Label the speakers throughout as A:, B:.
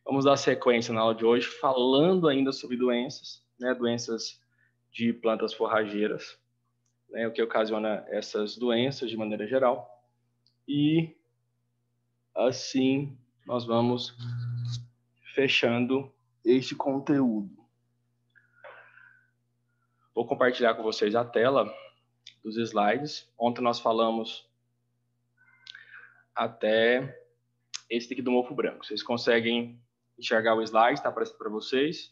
A: Vamos dar sequência na aula de hoje, falando ainda sobre doenças, né, doenças de plantas forrageiras, né, o que ocasiona essas doenças de maneira geral. E assim nós vamos fechando este conteúdo. Vou compartilhar com vocês a tela dos slides. Ontem nós falamos até esse aqui do mofo branco. Vocês conseguem enxergar o slide? Está aparecendo para vocês?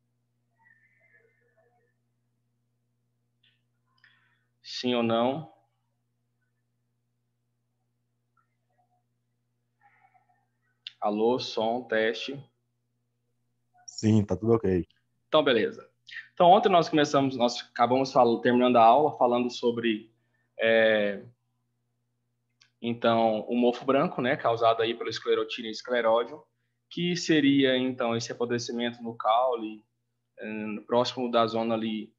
A: Sim ou não? Alô, som, teste.
B: Sim, tá tudo ok.
A: Então, beleza. Então, ontem nós acabamos terminando a aula falando sobre então, o mofo branco, né, causado aí pela esclerotina e escleródio, que seria, então, esse apodrecimento no caule, próximo da zona ali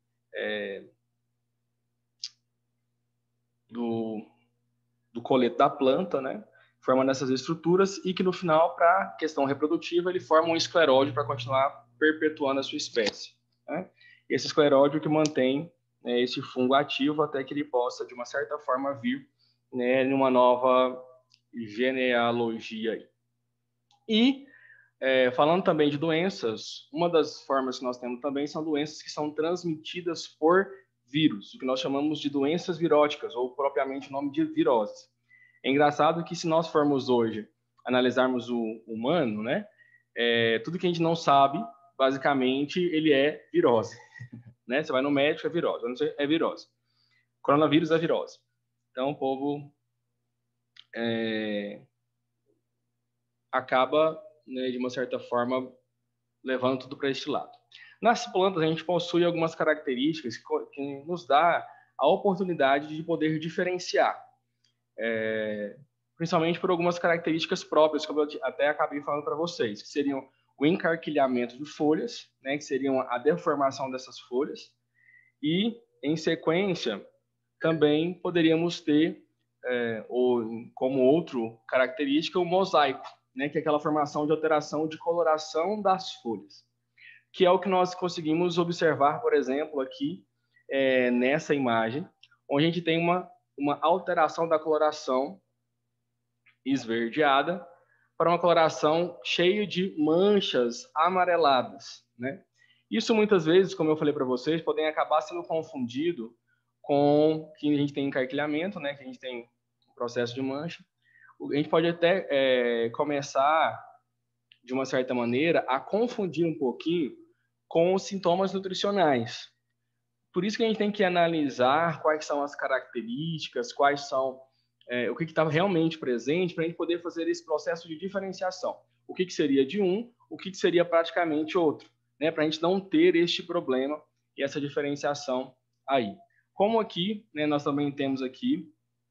A: do colete da planta, né, formando essas estruturas e que no final, para a questão reprodutiva, ele forma um escleródio para continuar perpetuando a sua espécie, né? Esse escleródio que mantém, né, esse fungo ativo até que ele possa, de uma certa forma, vir, né, numa nova genealogia. E, falando também de doenças, uma das formas que nós temos também são doenças que são transmitidas por vírus, o que nós chamamos de doenças viróticas, ou propriamente o nome de virose. É engraçado que se nós formos hoje analisarmos o humano, né, tudo que a gente não sabe, basicamente, ele é virose. Né? Você vai no médico, é virose. É virose. Coronavírus é virose. Então, o povo acaba, né, de uma certa forma, levando tudo para este lado. Nas plantas, a gente possui algumas características que nos dá a oportunidade de poder diferenciar, principalmente por algumas características próprias, como eu até acabei falando para vocês, que seriam o encarquilhamento de folhas, né, que seriam a deformação dessas folhas, e, em sequência, também poderíamos ter, como outra característica, o mosaico, né, que é aquela formação de alteração de coloração das folhas, que é o que nós conseguimos observar, por exemplo, aqui nessa imagem, onde a gente tem uma alteração da coloração esverdeada para uma coloração cheia de manchas amareladas, né? Isso muitas vezes, como eu falei para vocês, podem acabar sendo confundido com que a gente tem encarquilhamento, né? Que a gente tem um processo de mancha. A gente pode até começar, de uma certa maneira, a confundir um pouquinho com os sintomas nutricionais. Por isso que a gente tem que analisar quais são as características, quais são o que está realmente presente, para a gente poder fazer esse processo de diferenciação. O que seria de um, o que seria praticamente outro, né? Para a gente não ter este problema e essa diferenciação aí. Como aqui, né, nós também temos aqui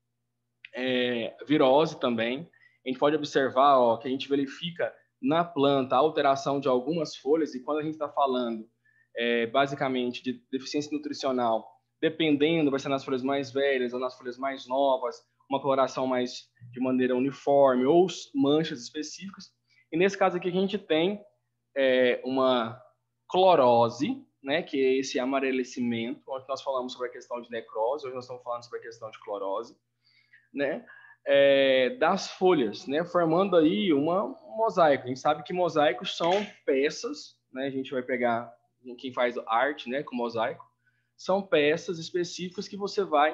A: virose também, a gente pode observar que a gente verifica na planta a alteração de algumas folhas, e quando a gente está falando basicamente de deficiência nutricional, dependendo, vai ser nas folhas mais velhas ou nas folhas mais novas, uma coloração mais de maneira uniforme ou manchas específicas. E nesse caso aqui a gente tem uma clorose, né, que é esse amarelecimento, onde nós falamos sobre a questão de necrose, hoje nós estamos falando sobre a questão de clorose, né, das folhas, né, formando aí um mosaico. A gente sabe que mosaicos são peças, né, a gente vai pegar quem faz arte, né, com mosaico, são peças específicas que você vai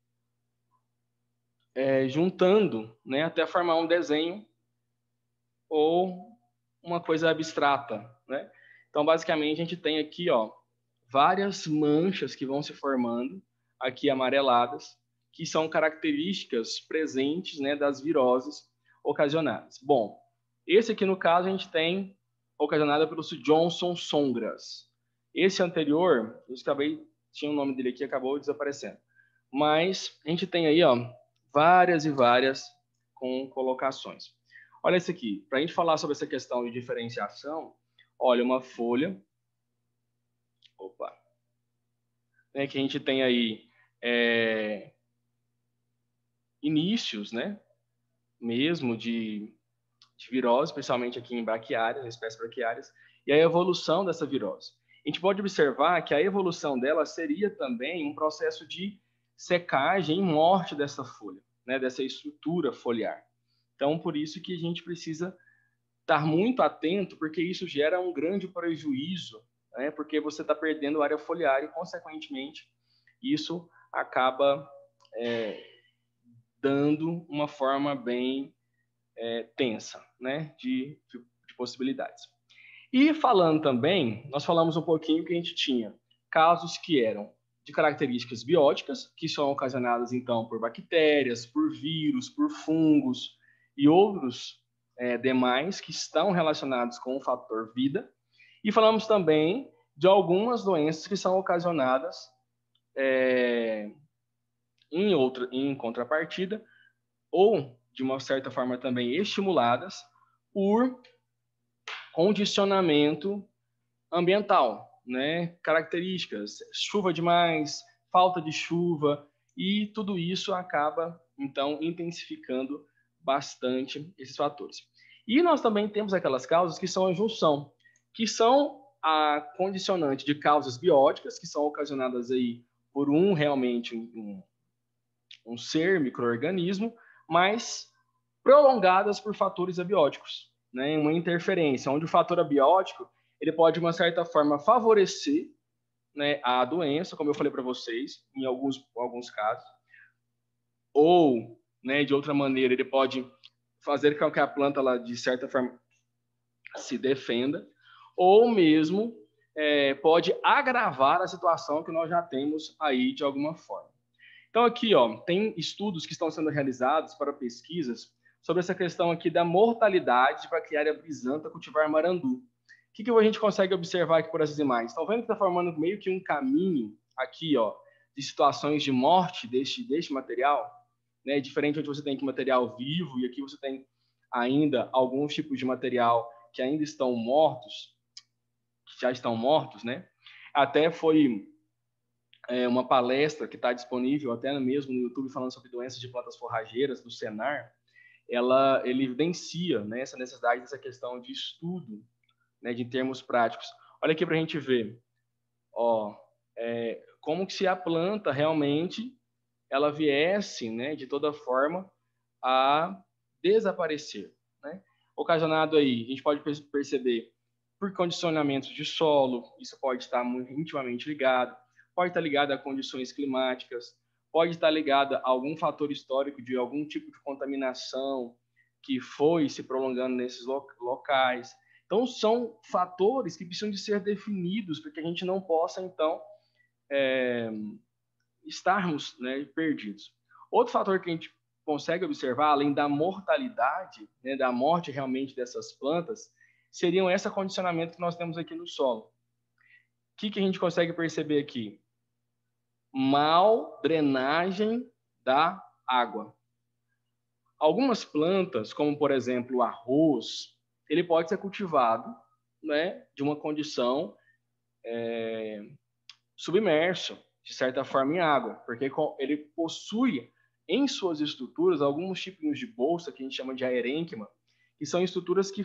A: juntando, né, até formar um desenho ou uma coisa abstrata, né? Então, basicamente, a gente tem aqui, várias manchas que vão se formando, aqui amareladas, que são características presentes, né, das viroses ocasionadas. Bom, esse aqui, no caso, a gente tem ocasionada pelo Johnson Songras. Esse anterior, tinha o nome dele aqui, acabou desaparecendo. Mas a gente tem aí, várias e várias com colocações. Olha esse aqui, para a gente falar sobre essa questão de diferenciação, olha, uma folha, né, que a gente tem aí inícios, né, mesmo de de virose, especialmente aqui em braquiárias, espécies braquiárias, e a evolução dessa virose. A gente pode observar que a evolução dela seria também um processo de secagem e morte dessa folha, né, dessa estrutura foliar. Então, por isso que a gente precisa estar muito atento, porque isso gera um grande prejuízo, né, porque você está perdendo área foliar e, consequentemente, isso acaba dando uma forma bem tensa, né, de possibilidades. E falando também, nós falamos um pouquinho que a gente tinha casos que eram de características bióticas, que são ocasionadas, então, por bactérias, por vírus, por fungos e outros demais que estão relacionados com o fator vida. E falamos também de algumas doenças que são ocasionadas em contrapartida, ou, de uma certa forma, também estimuladas por condicionamento ambiental, né? Características, chuva demais, falta de chuva, e tudo isso acaba, então, intensificando bastante esses fatores. E nós também temos aquelas causas que são a junção, que são a condicionante de causas bióticas, que são ocasionadas aí por realmente um ser, micro-organismo, mas prolongadas por fatores abióticos, né? Uma interferência, onde o fator abiótico ele pode, de uma certa forma, favorecer, né, a doença, como eu falei para vocês, em alguns casos, ou, né, de outra maneira, ele pode fazer com que a planta, ela, de certa forma, se defenda, ou mesmo pode agravar a situação que nós já temos aí de alguma forma. Então, aqui, ó, tem estudos que estão sendo realizados para pesquisas sobre essa questão aqui da mortalidade de braquiária brisanta cultivar marandu. O que a gente consegue observar aqui por essas imagens? Estão vendo que está formando meio que um caminho aqui, ó, de situações de morte deste material, né? Diferente onde você tem aqui material vivo e aqui você tem ainda alguns tipos de material que ainda estão mortos, que já estão mortos, né? Até foi uma palestra que está disponível até mesmo no YouTube falando sobre doenças de plantas forrageiras do Senar. Ele evidencia, né, essa necessidade dessa questão de estudo, né, de termos práticos. Olha aqui para a gente ver, ó, como que se a planta realmente ela viesse, né, de toda forma a desaparecer, né? Ocasionado aí, a gente pode perceber por condicionamentos de solo, isso pode estar muito intimamente ligado, pode estar ligado a condições climáticas, pode estar ligado a algum fator histórico de algum tipo de contaminação que foi se prolongando nesses locais. Então, são fatores que precisam de ser definidos para que a gente não possa, então, estarmos, né, perdidos. Outro fator que a gente consegue observar, além da mortalidade, né, da morte realmente dessas plantas, seriam esse condicionamento que nós temos aqui no solo. O que a gente consegue perceber aqui? Mal drenagem da água. Algumas plantas, como por exemplo o arroz, ele pode ser cultivado, né, de uma condição submerso, de certa forma, em água, porque ele possui em suas estruturas alguns tipos de bolsa que a gente chama de aerênquima, que são estruturas que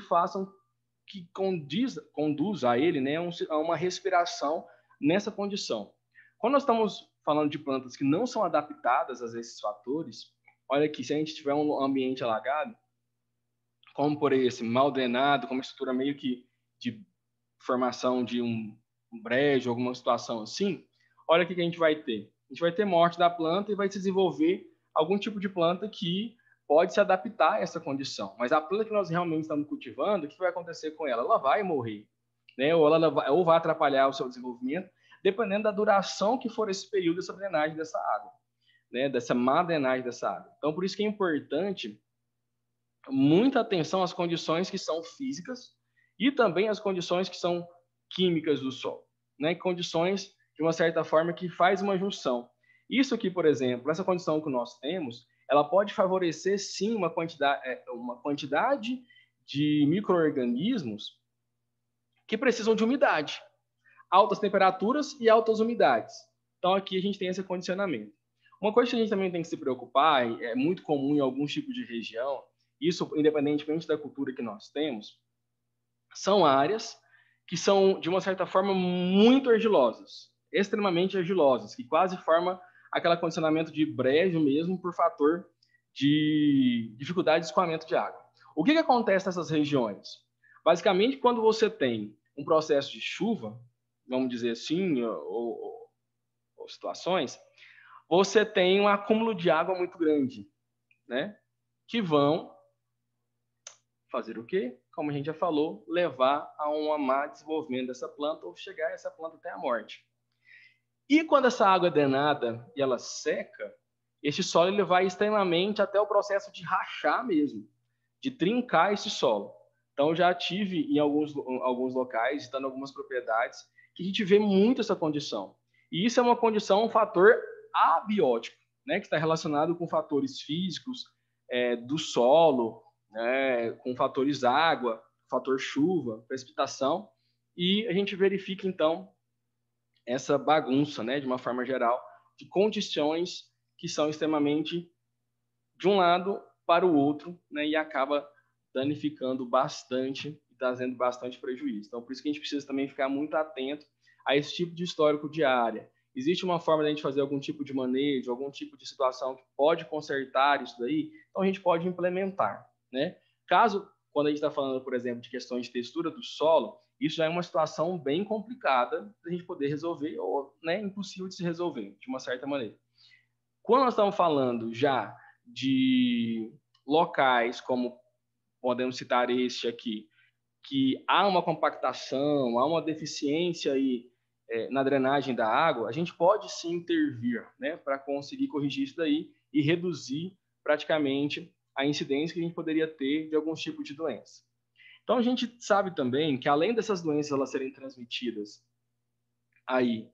A: conduz a ele, né, a uma respiração nessa condição. Quando nós estamos falando de plantas que não são adaptadas a esses fatores, olha aqui, se a gente tiver um ambiente alagado, como por esse, mal drenado, com uma estrutura meio que de formação de um brejo, alguma situação assim, olha o que a gente vai ter. A gente vai ter morte da planta e vai se desenvolver algum tipo de planta que pode se adaptar a essa condição. Mas a planta que nós realmente estamos cultivando, o que vai acontecer com ela? Ela vai morrer, né? Ou vai atrapalhar o seu desenvolvimento, dependendo da duração que for esse período dessa drenagem dessa água, né? Dessa má drenagem dessa água. Então, por isso que é importante muita atenção às condições que são físicas e também às condições que são químicas do solo, né? Condições, de uma certa forma, que faz uma junção. Isso aqui, por exemplo, essa condição que nós temos, ela pode favorecer, sim, uma quantidade de micro-organismos que precisam de umidade, altas temperaturas e altas umidades. Então, aqui a gente tem esse condicionamento. Uma coisa que a gente também tem que se preocupar, é muito comum em alguns tipos de região, isso independentemente da cultura que nós temos, são áreas que são, de uma certa forma, muito argilosas, extremamente argilosas, que quase forma aquele condicionamento de brejo mesmo por fator de dificuldade de escoamento de água. O que acontece nessas regiões? Basicamente, quando você tem um processo de chuva, vamos dizer assim, ou situações, você tem um acúmulo de água muito grande, né? Que vão fazer o quê? Como a gente já falou, levar a um má desenvolvimento dessa planta ou chegar essa planta até a morte. E quando essa água é drenada e ela seca, esse solo ele vai extremamente até o processo de rachar mesmo, de trincar esse solo. Então, já tive em alguns locais, estando em algumas propriedades, que a gente vê muito essa condição. E isso é uma condição, um fator abiótico, né, que está relacionado com fatores físicos do solo, né, com fatores água, fator chuva, precipitação, e a gente verifica, então, essa bagunça, né, de uma forma geral, de condições que são extremamente de um lado para o outro, né, e acaba danificando bastante e trazendo bastante prejuízo. Então, por isso que a gente precisa também ficar muito atento a esse tipo de histórico de área. Existe uma forma de a gente fazer algum tipo de manejo, algum tipo de situação que pode consertar isso daí, então a gente pode implementar, né? Caso, quando a gente está falando, por exemplo, de questões de textura do solo, isso já é uma situação bem complicada da gente poder resolver, ou né, impossível de se resolver, de uma certa maneira. Quando nós estamos falando já de locais, como podemos citar este aqui, que há uma compactação, há uma deficiência aí, na drenagem da água, a gente pode sim intervir, né, para conseguir corrigir isso daí e reduzir praticamente a incidência que a gente poderia ter de alguns tipos de doença. Então, a gente sabe também que, além dessas doenças elas serem transmitidas aí,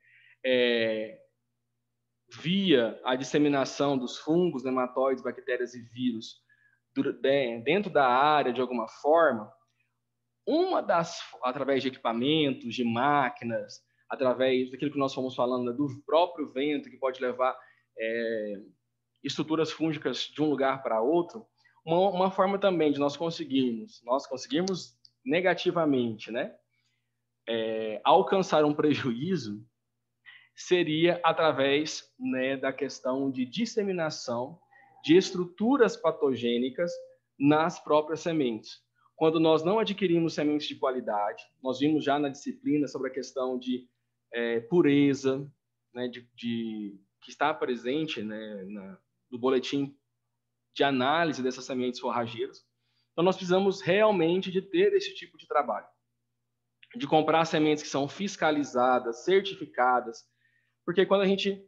A: via a disseminação dos fungos, nematóides, bactérias e vírus dentro da área de alguma forma, através de equipamentos, de máquinas, através daquilo que nós fomos falando, do próprio vento, que pode levar estruturas fúngicas de um lugar para outro, uma forma também de nós conseguirmos negativamente, né, alcançar um prejuízo, seria através, né, da questão de disseminação de estruturas patogênicas nas próprias sementes. Quando nós não adquirimos sementes de qualidade, nós vimos já na disciplina sobre a questão de pureza, né, que está presente, né, no boletim de análise dessas sementes forrageiras. Então, nós precisamos realmente de ter esse tipo de trabalho, de comprar sementes que são fiscalizadas, certificadas, porque quando a gente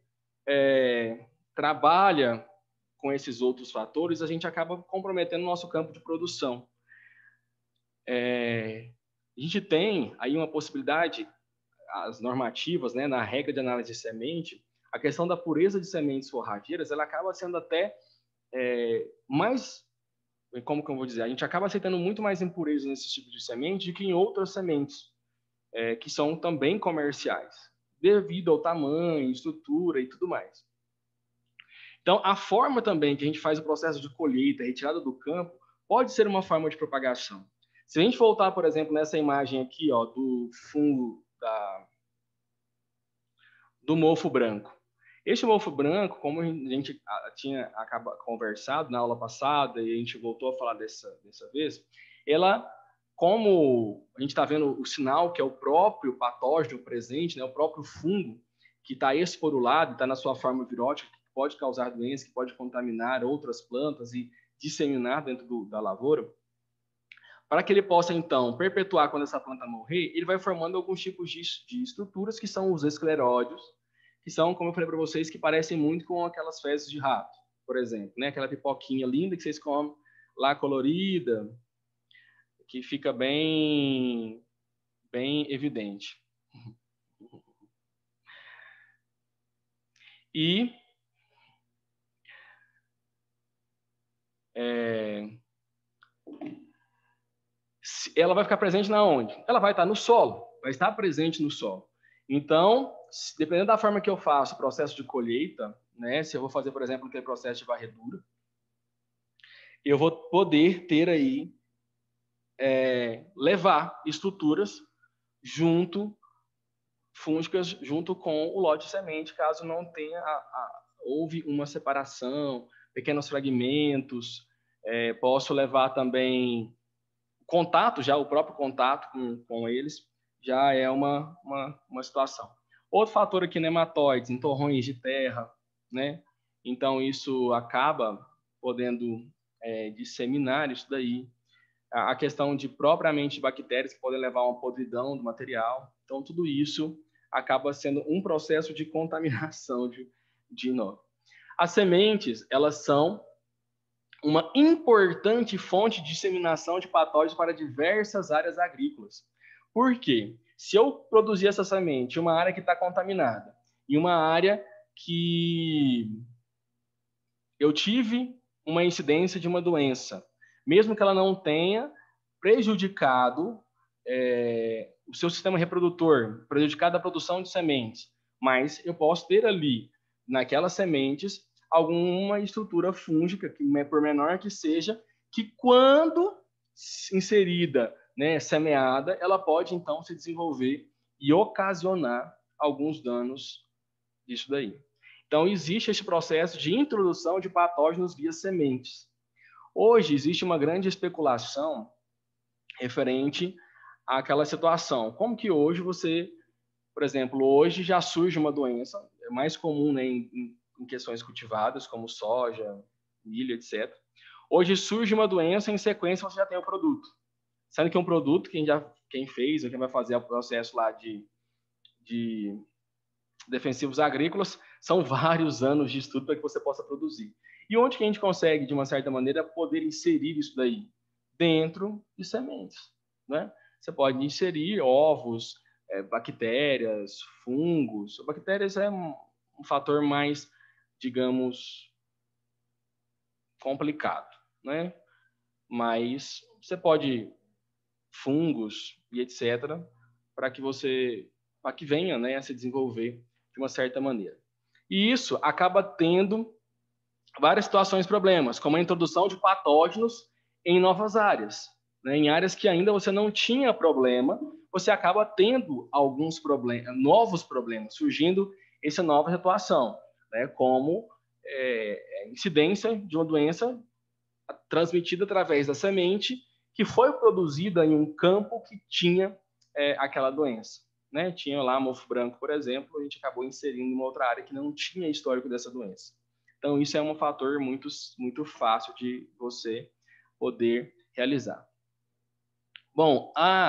A: trabalha com esses outros fatores, a gente acaba comprometendo o nosso campo de produção. A gente tem aí uma possibilidade, as normativas, né, na regra de análise de semente, a questão da pureza de sementes forrageiras, ela acaba sendo até mais, como que eu vou dizer, a gente acaba aceitando muito mais impurezas nesse tipo de semente do que em outras sementes, que são também comerciais, devido ao tamanho, estrutura e tudo mais. Então, a forma também que a gente faz o processo de colheita, retirada do campo, pode ser uma forma de propagação. Se a gente voltar, por exemplo, nessa imagem aqui, ó, do fungo do mofo branco. Este mofo branco, como a gente tinha conversado na aula passada e a gente voltou a falar dessa vez, ela, como a gente está vendo o sinal que é o próprio patógeno presente, né, o próprio fungo que está esporulado, está na sua forma virótica, que pode causar doença, que pode contaminar outras plantas e disseminar dentro da lavoura, para que ele possa, então, perpetuar quando essa planta morrer, ele vai formando alguns tipos de estruturas que são os escleródios, que são, como eu falei para vocês, que parecem muito com aquelas fezes de rato, por exemplo, né? Aquela pipoquinha linda que vocês comem lá, colorida, que fica bem evidente. E ela vai ficar presente na onde? Ela vai estar no solo, vai estar presente no solo. Então, dependendo da forma que eu faço o processo de colheita, né, se eu vou fazer, por exemplo, aquele processo de varredura, eu vou poder ter aí, levar estruturas fúngicas junto com o lote de semente, caso não tenha, houve uma separação, pequenos fragmentos. Posso levar também contato, já o próprio contato com eles, já é uma situação. Outro fator aqui, nematóides, em torrões de terra, né? Então, isso acaba podendo disseminar isso daí. A questão de propriamente bactérias que podem levar a uma podridão do material. Então, tudo isso acaba sendo um processo de contaminação de novo. As sementes, elas são uma importante fonte de disseminação de patógenos para diversas áreas agrícolas. Por quê? Se eu produzir essa semente em uma área que está contaminada, em uma área que eu tive uma incidência de uma doença, mesmo que ela não tenha prejudicado o seu sistema reprodutor, prejudicado a produção de sementes, mas eu posso ter ali, naquelas sementes, alguma estrutura fúngica, que por menor que seja, que quando inserida, né, semeada, ela pode então se desenvolver e ocasionar alguns danos disso daí. Então, existe esse processo de introdução de patógenos via sementes. Hoje, existe uma grande especulação referente àquela situação. Como que hoje você, por exemplo, hoje já surge uma doença, é mais comum, né, em questões cultivadas, como soja, milho, etc. Hoje surge uma doença, em sequência você já tem o produto. Sendo que um produto, quem fez, ou quem vai fazer o processo lá de defensivos agrícolas, são vários anos de estudo para que você possa produzir. E onde que a gente consegue, de uma certa maneira, poder inserir isso daí? Dentro de sementes, né? Você pode inserir ovos, bactérias, fungos. Bactérias é um fator mais, digamos, complicado, né? Mas você pode fungos e etc. para que venha, né, a se desenvolver de uma certa maneira. E isso acaba tendo várias situações, problemas, como a introdução de patógenos em novas áreas, né? Em áreas que ainda você não tinha problema, você acaba tendo alguns problemas, novos problemas, surgindo essa nova situação, né? Como incidência de uma doença transmitida através da semente que foi produzida em um campo que tinha aquela doença, né? Tinha lá mofo branco, por exemplo, a gente acabou inserindo em uma outra área que não tinha histórico dessa doença. Então, isso é um fator muito, muito fácil de você poder realizar. Bom,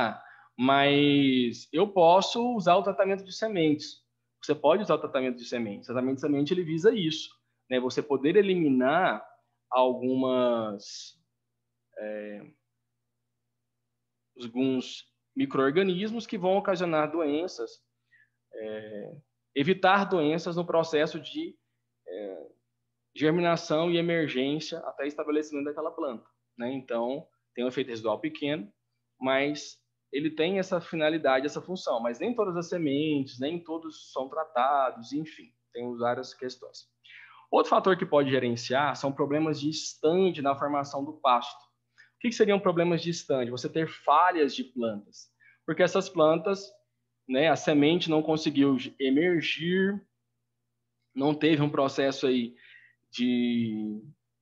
A: mas eu posso usar o tratamento de sementes. Você pode usar o tratamento de sementes. O tratamento de semente, ele visa isso, né? Você poder eliminar alguns micro-organismos que vão ocasionar doenças, evitar doenças no processo de germinação e emergência até estabelecimento daquela planta, né? Então, tem um efeito residual pequeno, mas ele tem essa finalidade, essa função, mas nem todas as sementes, nem todos são tratados, enfim, tem várias questões. Outro fator que pode gerenciar são problemas de stand na formação do pasto. O que seriam problemas de stand? Você ter falhas de plantas, porque essas plantas, né, a semente não conseguiu emergir, não teve um processo aí de,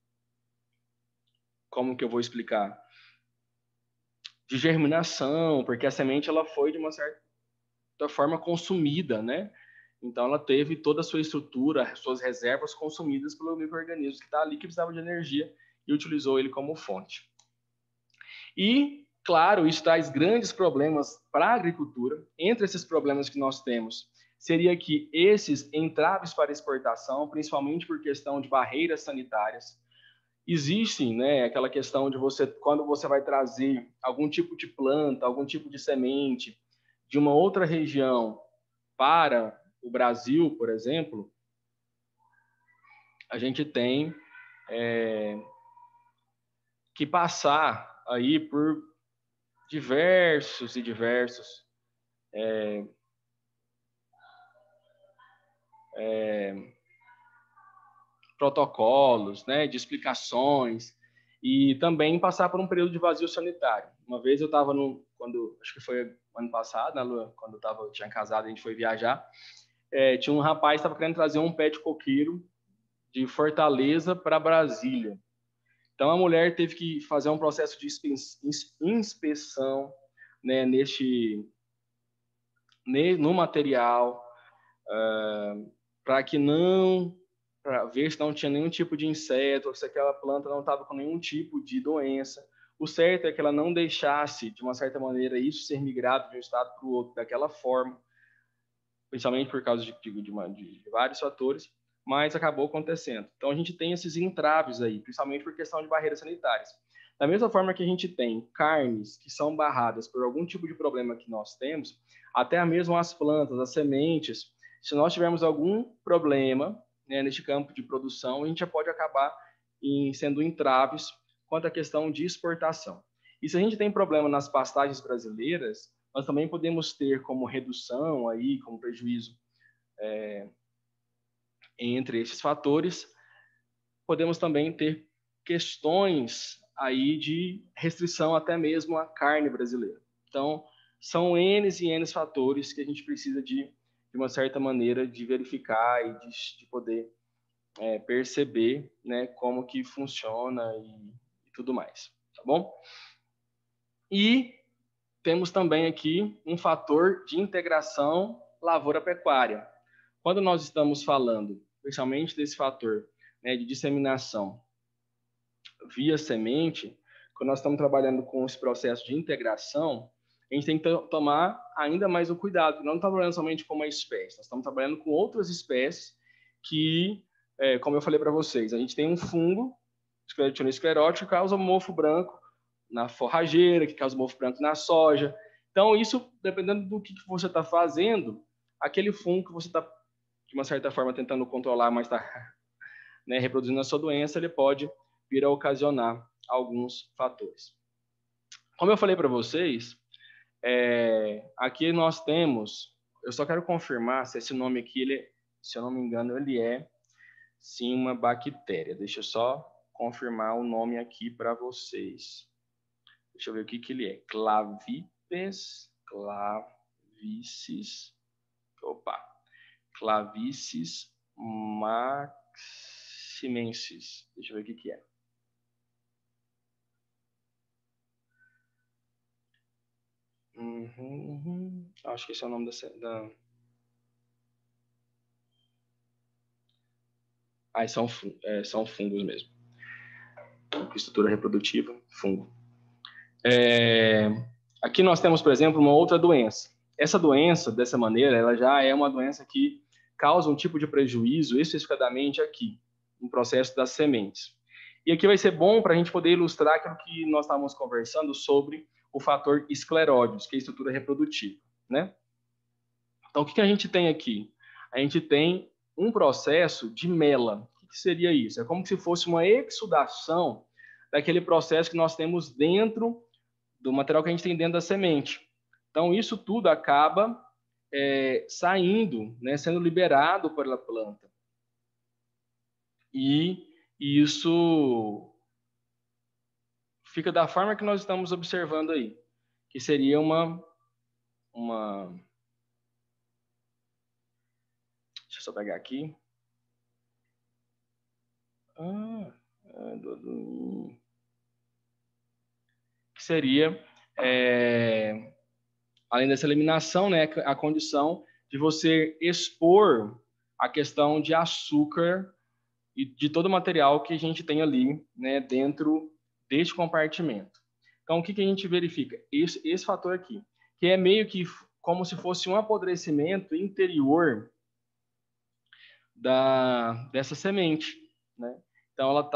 A: como que eu vou explicar? De germinação, porque a semente ela foi de uma certa forma consumida, né? Então ela teve toda a sua estrutura, suas reservas consumidas pelo micro-organismo que está ali, que precisava de energia e utilizou ele como fonte. E, claro, isso traz grandes problemas para a agricultura. Entre esses problemas que nós temos, seria que esses entraves para exportação, principalmente por questão de barreiras sanitárias, existem, né, aquela questão de você, quando você vai trazer algum tipo de planta, algum tipo de semente de uma outra região para o Brasil, por exemplo, a gente tem que passar aí por diversos protocolos, né, de explicações. e também passar por um período de vazio sanitário. Uma vez eu estava acho que foi ano passado, né, Lu? Quando eu tinha casado, a gente foi viajar, tinha um rapaz que estava querendo trazer um pé de coqueiro de Fortaleza para Brasília. Então a mulher teve que fazer um processo de inspeção, né, no material, para ver se não tinha nenhum tipo de inseto, ou se aquela planta não estava com nenhum tipo de doença. O certo é que ela não deixasse, de uma certa maneira, isso ser migrado de um estado para o outro daquela forma, principalmente por causa de vários fatores, mas acabou acontecendo. Então a gente tem esses entraves aí, principalmente por questão de barreiras sanitárias. Da mesma forma que a gente tem carnes que são barradas por algum tipo de problema que nós temos, até mesmo as plantas, as sementes, se nós tivermos algum problema, né, neste campo de produção, a gente já pode acabar sendo entraves quanto à questão de exportação. E se a gente tem problema nas pastagens brasileiras, nós também podemos ter como redução aí, como prejuízo entre esses fatores, podemos também ter questões aí de restrição até mesmo à carne brasileira. Então, são N e N fatores que a gente precisa de uma certa maneira, de verificar e de poder perceber, né, como que funciona e tudo mais, tá bom? E temos também aqui um fator de integração lavoura-pecuária. Quando nós estamos falando, especialmente desse fator, né, de disseminação via semente, quando nós estamos trabalhando com esse processo de integração, a gente tem que tomar ainda mais o cuidado. Não estamos trabalhando somente com uma espécie, nós estamos trabalhando com outras espécies que, como eu falei para vocês, a gente tem um fungo, Sclerotinia sclerótica, que causa mofo branco na forrageira, que causa mofo branco na soja. Então, isso, dependendo do que você está fazendo, aquele fungo que você está, de uma certa forma, tentando controlar, mas está né, reproduzindo a sua doença, ele pode vir a ocasionar alguns fatores. Como eu falei para vocês, aqui nós temos, eu só quero confirmar se esse nome aqui, se eu não me engano, ele é sim uma bactéria. Deixa eu só confirmar o nome aqui para vocês. Deixa eu ver o que ele é. Clavices maximensis. Deixa eu ver o que é. Acho que esse é o nome da... são fungos mesmo. Estrutura reprodutiva, fungo. Aqui nós temos, por exemplo, uma outra doença. Essa doença, dessa maneira, ela já é uma doença que causa um tipo de prejuízo, especificadamente aqui, no processo das sementes. E aqui vai ser bom para a gente poder ilustrar aquilo que nós estávamos conversando sobre o fator escleróides, que é a estrutura reprodutiva, né? Então, o que a gente tem aqui? A gente tem um processo de mela. O que seria isso? É como se fosse uma exudação daquele processo que nós temos dentro do material que a gente tem dentro da semente. Então, isso tudo acaba saindo, né, sendo liberado pela planta. E isso fica da forma que nós estamos observando aí, que seria uma... Deixa eu só pegar aqui. Que seria, além dessa eliminação, né, a condição de você expor a questão de açúcar e de todo o material que a gente tem ali, né, dentro deste compartimento. Então, o que a gente verifica? Esse fator aqui, que é meio que como se fosse um apodrecimento interior dessa semente, né? Então, ela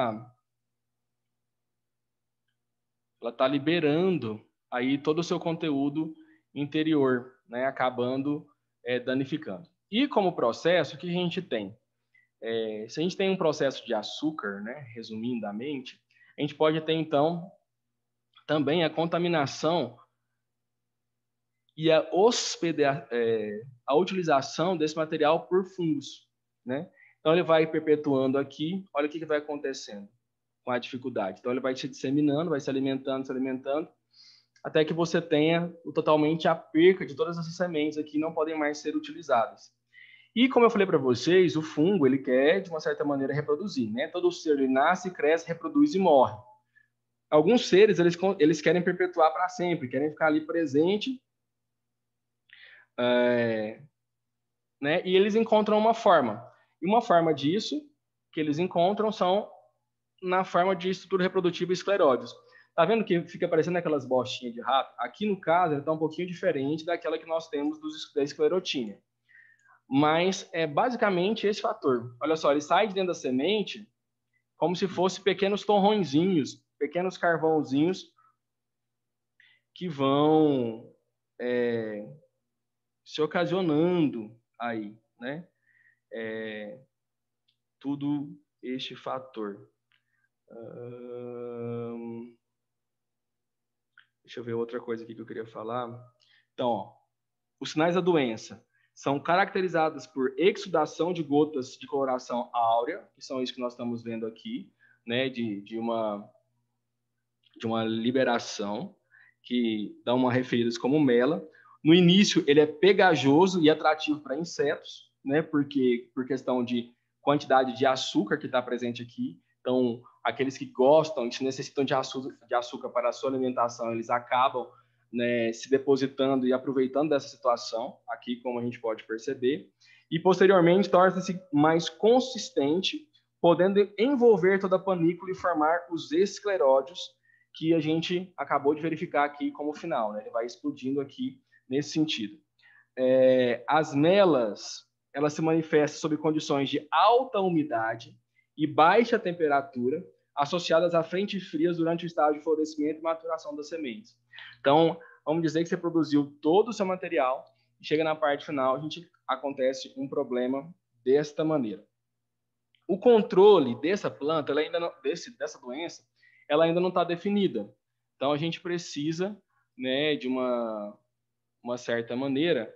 A: tá liberando aí todo o seu conteúdo interior, né? Acabando danificando. E como processo, o que a gente tem? Se a gente tem um processo de açúcar, né, resumidamente, a gente pode ter, então, também a contaminação e a utilização desse material por fungos, né? Então, ele vai perpetuando aqui, olha o que vai acontecendo. com a dificuldade. Então, ele vai se disseminando, vai se alimentando, até que você tenha totalmente a perca de todas essas sementes aqui, não podem mais ser utilizadas. E, como eu falei para vocês, o fungo, ele quer, de uma certa maneira, reproduzir, né? Todo ser, ele nasce, cresce, reproduz e morre. Alguns seres, eles querem perpetuar para sempre, querem ficar ali presente, né? E eles encontram uma forma. E uma forma disso, que eles encontram, são na forma de estrutura reprodutiva escleróide. Tá vendo que fica parecendo aquelas bostinhas de rato? Aqui, no caso, ele está um pouquinho diferente daquela que nós temos da esclerotínia. Mas é basicamente esse fator. Olha só, ele sai de dentro da semente como se fosse pequenos torrõezinhos, pequenos carvãozinhos que vão se ocasionando aí, né? Tudo este fator. Deixa eu ver outra coisa aqui que eu queria falar. Então, ó, os sinais da doença são caracterizados por exudação de gotas de coloração áurea, que são isso que nós estamos vendo aqui, né, de uma liberação, que dá uma referida como mela. No início, ele é pegajoso e atrativo para insetos, né, por questão de quantidade de açúcar que está presente aqui. Então, aqueles que gostam e necessitam de açúcar para a sua alimentação, eles acabam, né, se depositando e aproveitando dessa situação, aqui como a gente pode perceber, e posteriormente torna-se mais consistente, podendo envolver toda a panícula e formar os escleródios, que a gente acabou de verificar aqui como final, né? Ele vai explodindo aqui nesse sentido. As melas, elas se manifestam sob condições de alta umidade e baixa temperatura, associadas a frentes frias durante o estágio de florescimento e maturação das sementes. Então, vamos dizer que você produziu todo o seu material e chega na parte final, acontece um problema desta maneira. O controle dessa planta, dessa doença, ela ainda não está definida. Então, a gente precisa, né, de uma certa maneira,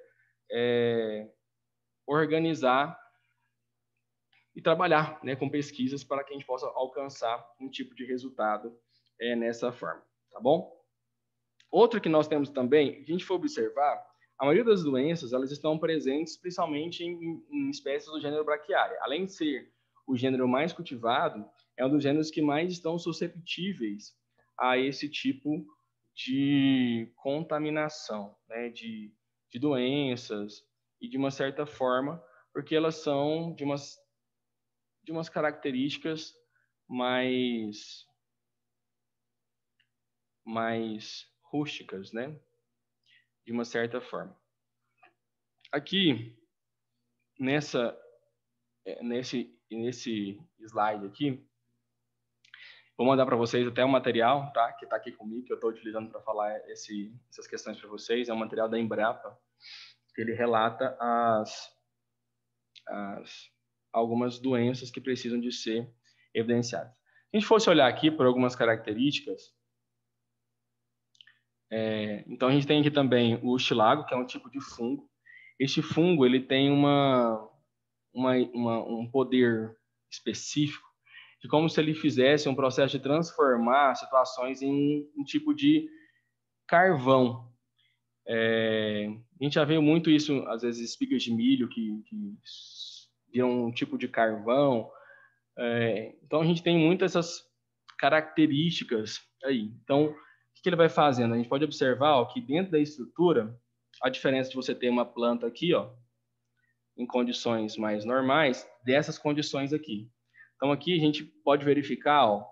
A: organizar e trabalhar, né, com pesquisas para que a gente possa alcançar um tipo de resultado nessa forma, tá bom? Outro que nós temos também, se a gente for observar, a maioria das doenças, elas estão presentes principalmente em espécies do gênero Brachiaria. Além de ser o gênero mais cultivado, é um dos gêneros que mais estão susceptíveis a esse tipo de contaminação, né, de doenças e de uma certa forma, porque elas são de umas características mais rústicas, né? De uma certa forma. Aqui, nesse slide aqui, vou mandar para vocês até o material, tá? Que está aqui comigo, que eu estou utilizando para falar essas questões para vocês. É um material da Embrapa, que ele relata algumas doenças que precisam de ser evidenciadas. Se a gente fosse olhar aqui por algumas características, então a gente tem aqui também o estilago, que é um tipo de fungo. Este fungo, ele tem um poder específico de como se ele fizesse um processo de transformar situações em um tipo de carvão. A gente já viu muito isso, às vezes, espigas de milho que viram um tipo de carvão. Então, a gente tem muitas essas características aí. Então, o que ele vai fazendo? A gente pode observar que dentro da estrutura, a diferença de você ter uma planta aqui, ó, em condições mais normais, dessas condições aqui. Então, aqui a gente pode verificar, ó,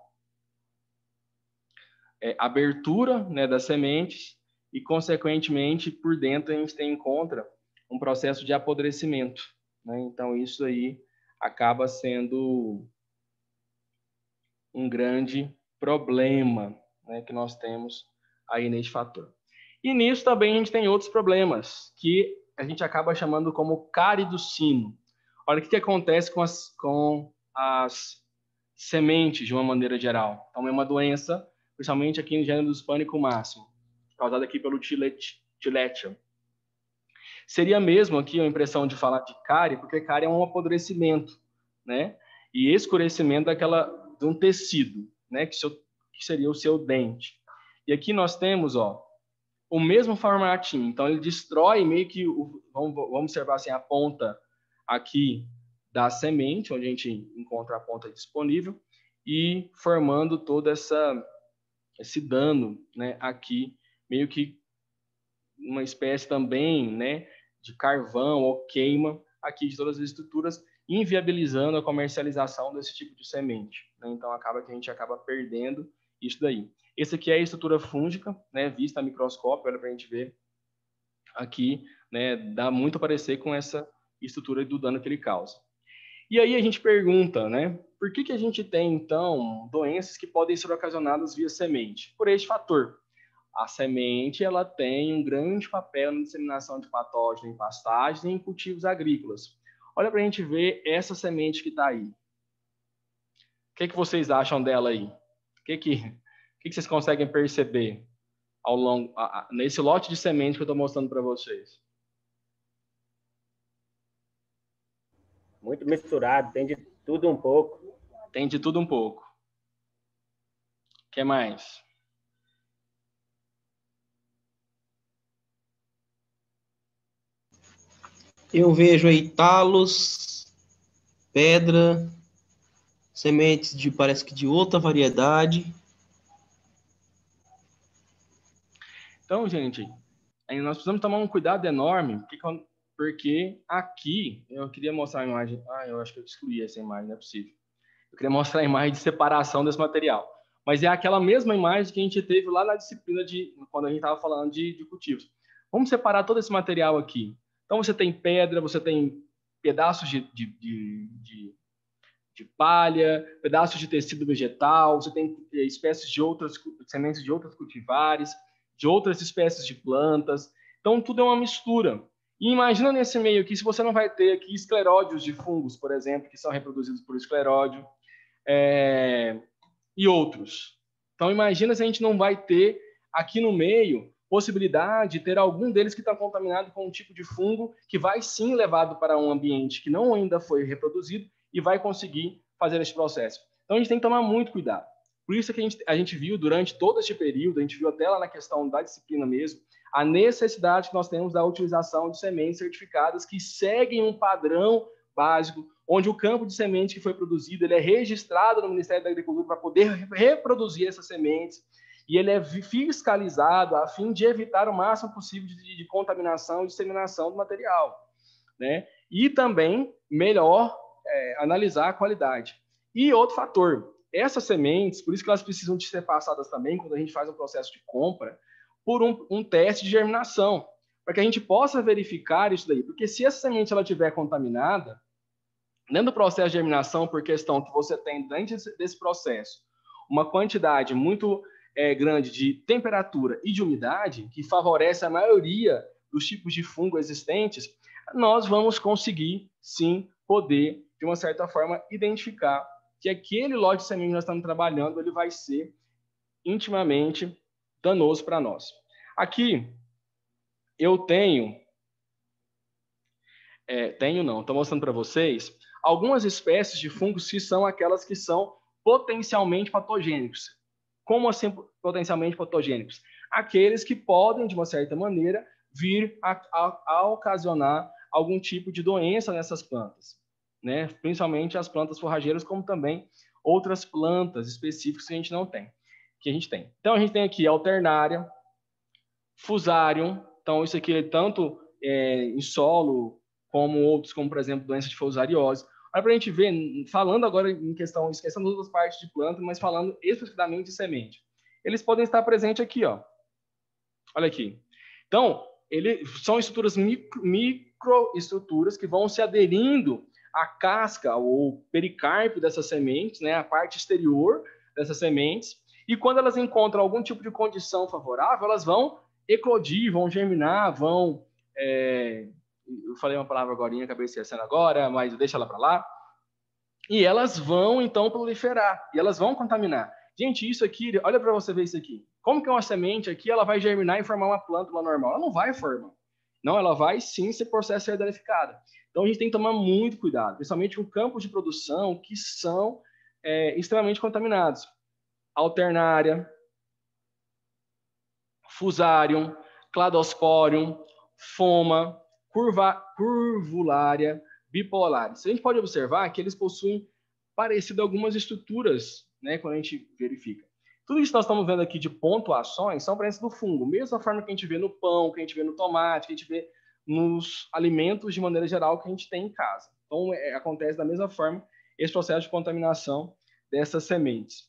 A: abertura, né, das sementes e, consequentemente, por dentro a gente encontra um processo de apodrecimento, né? Então, isso aí acaba sendo um grande problema, né, que nós temos aí nesse fator. E nisso também a gente tem outros problemas, que a gente acaba chamando como cárie do sino. Olha o que acontece com as sementes, de uma maneira geral. Então, é uma doença, principalmente aqui no gênero dos pânico máximo, causada aqui pelo Tillandsia. Seria mesmo aqui a impressão de falar de cárie, porque cárie é um apodrecimento, né? E escurecimento de um tecido. né, que seria o seu dente. E aqui nós temos, ó, o mesmo formatinho. Então, ele destrói meio que, vamos observar assim, a ponta aqui da semente, onde a gente encontra a ponta disponível, e formando todo esse dano, né, aqui, meio que uma espécie também, né, de carvão ou queima aqui de todas as estruturas, inviabilizando a comercialização desse tipo de semente, né? Então, acaba que a gente acaba perdendo isso daí. Esse aqui é a estrutura fúngica, né, vista a microscópio, olha para a gente ver aqui, né, dá muito a parecer com essa estrutura do dano que ele causa. E aí a gente pergunta, né, por que a gente tem, então, doenças que podem ser ocasionadas via semente? Por este fator. A semente, ela tem um grande papel na disseminação de patógenos em pastagens e em cultivos agrícolas. Olha para a gente ver essa semente que está aí. O que vocês acham dela aí? O que vocês conseguem perceber ao longo nesse lote de semente que eu estou mostrando para vocês?
C: Muito misturado, tem de tudo um pouco.
A: Tem de tudo um pouco. O que mais?
D: Eu vejo aí talos, pedra, sementes parece que de outra variedade.
A: Então, gente, nós precisamos tomar um cuidado enorme, porque aqui, eu queria mostrar a imagem, eu acho que eu excluí essa imagem, não é possível. Eu queria mostrar a imagem de separação desse material. Mas é aquela mesma imagem que a gente teve lá na disciplina quando a gente estava falando de cultivos. Vamos separar todo esse material aqui. Então, você tem pedra, você tem pedaços de palha, pedaços de tecido vegetal, você tem espécies de sementes de outras cultivares, de outras espécies de plantas. Então, tudo é uma mistura. E imagina nesse meio aqui, se você não vai ter aqui escleródios de fungos, por exemplo, que são reproduzidos por escleródio, e outros. Então, imagina se a gente não vai ter aqui no meio possibilidade de ter algum deles que está contaminado com um tipo de fungo que vai sim levado para um ambiente que não ainda foi reproduzido e vai conseguir fazer esse processo. Então, a gente tem que tomar muito cuidado. Por isso que a gente viu durante todo este período, a gente viu até lá na questão da disciplina mesmo, a necessidade que nós temos da utilização de sementes certificadas que seguem um padrão básico, onde o campo de semente que foi produzido ele é registrado no Ministério da Agricultura para poder reproduzir essas sementes, e ele é fiscalizado a fim de evitar o máximo possível de contaminação e disseminação do material, né? E também, melhor, analisar a qualidade. E outro fator, essas sementes, por isso que elas precisam de ser passadas também, quando a gente faz um processo de compra, por um teste de germinação, para que a gente possa verificar isso daí. Porque se essa semente ela estiver contaminada, dentro do processo de germinação, por questão que você tem dentro desse processo, uma quantidade muito grande de temperatura e de umidade, que favorece a maioria dos tipos de fungo existentes, nós vamos conseguir, sim, poder, de uma certa forma, identificar que aquele lote de semente que nós estamos trabalhando, ele vai ser intimamente danoso para nós. Aqui, eu estou mostrando para vocês algumas espécies de fungos que são aquelas que são potencialmente patogênicos. Como assim potencialmente patogênicos? Aqueles que podem, de uma certa maneira, vir a ocasionar algum tipo de doença nessas plantas, né? Principalmente as plantas forrageiras, como também outras plantas específicas que a gente não tem, que a gente tem. Então, a gente tem aqui Alternaria, Fusarium. Então, isso aqui é tanto em solo, como outros, como, por exemplo, doença de fusariose. Olha para a gente ver, falando agora esquecendo das outras partes de planta, mas falando especificamente de semente. Eles podem estar presentes aqui, ó. Olha aqui. Então, são estruturas microestruturas que vão se aderindo à casca ou pericarpo dessas sementes, né, a parte exterior dessas sementes, e quando elas encontram algum tipo de condição favorável, elas vão eclodir, vão germinar, vão... eu falei uma palavra agora, acabei esquecendo agora, mas deixa ela para lá. E elas vão, então, proliferar, e elas vão contaminar. Gente, isso aqui, olha para você ver isso aqui. Como que uma semente aqui, ela vai germinar e formar uma plântula normal? Ela não vai formar. Não, ela vai sim ser processo ser danificada. Então, a gente tem que tomar muito cuidado, principalmente com campos de produção que são extremamente contaminados. Alternaria, Fusarium, Cladosporium, Foma, Curvularia, Bipolaris. A gente pode observar que eles possuem parecido algumas estruturas, né, quando a gente verifica. Tudo isso que nós estamos vendo aqui de pontuações são parentes do fungo, mesma forma que a gente vê no pão, que a gente vê no tomate, que a gente vê nos alimentos de maneira geral que a gente tem em casa. Então, acontece da mesma forma esse processo de contaminação dessas sementes.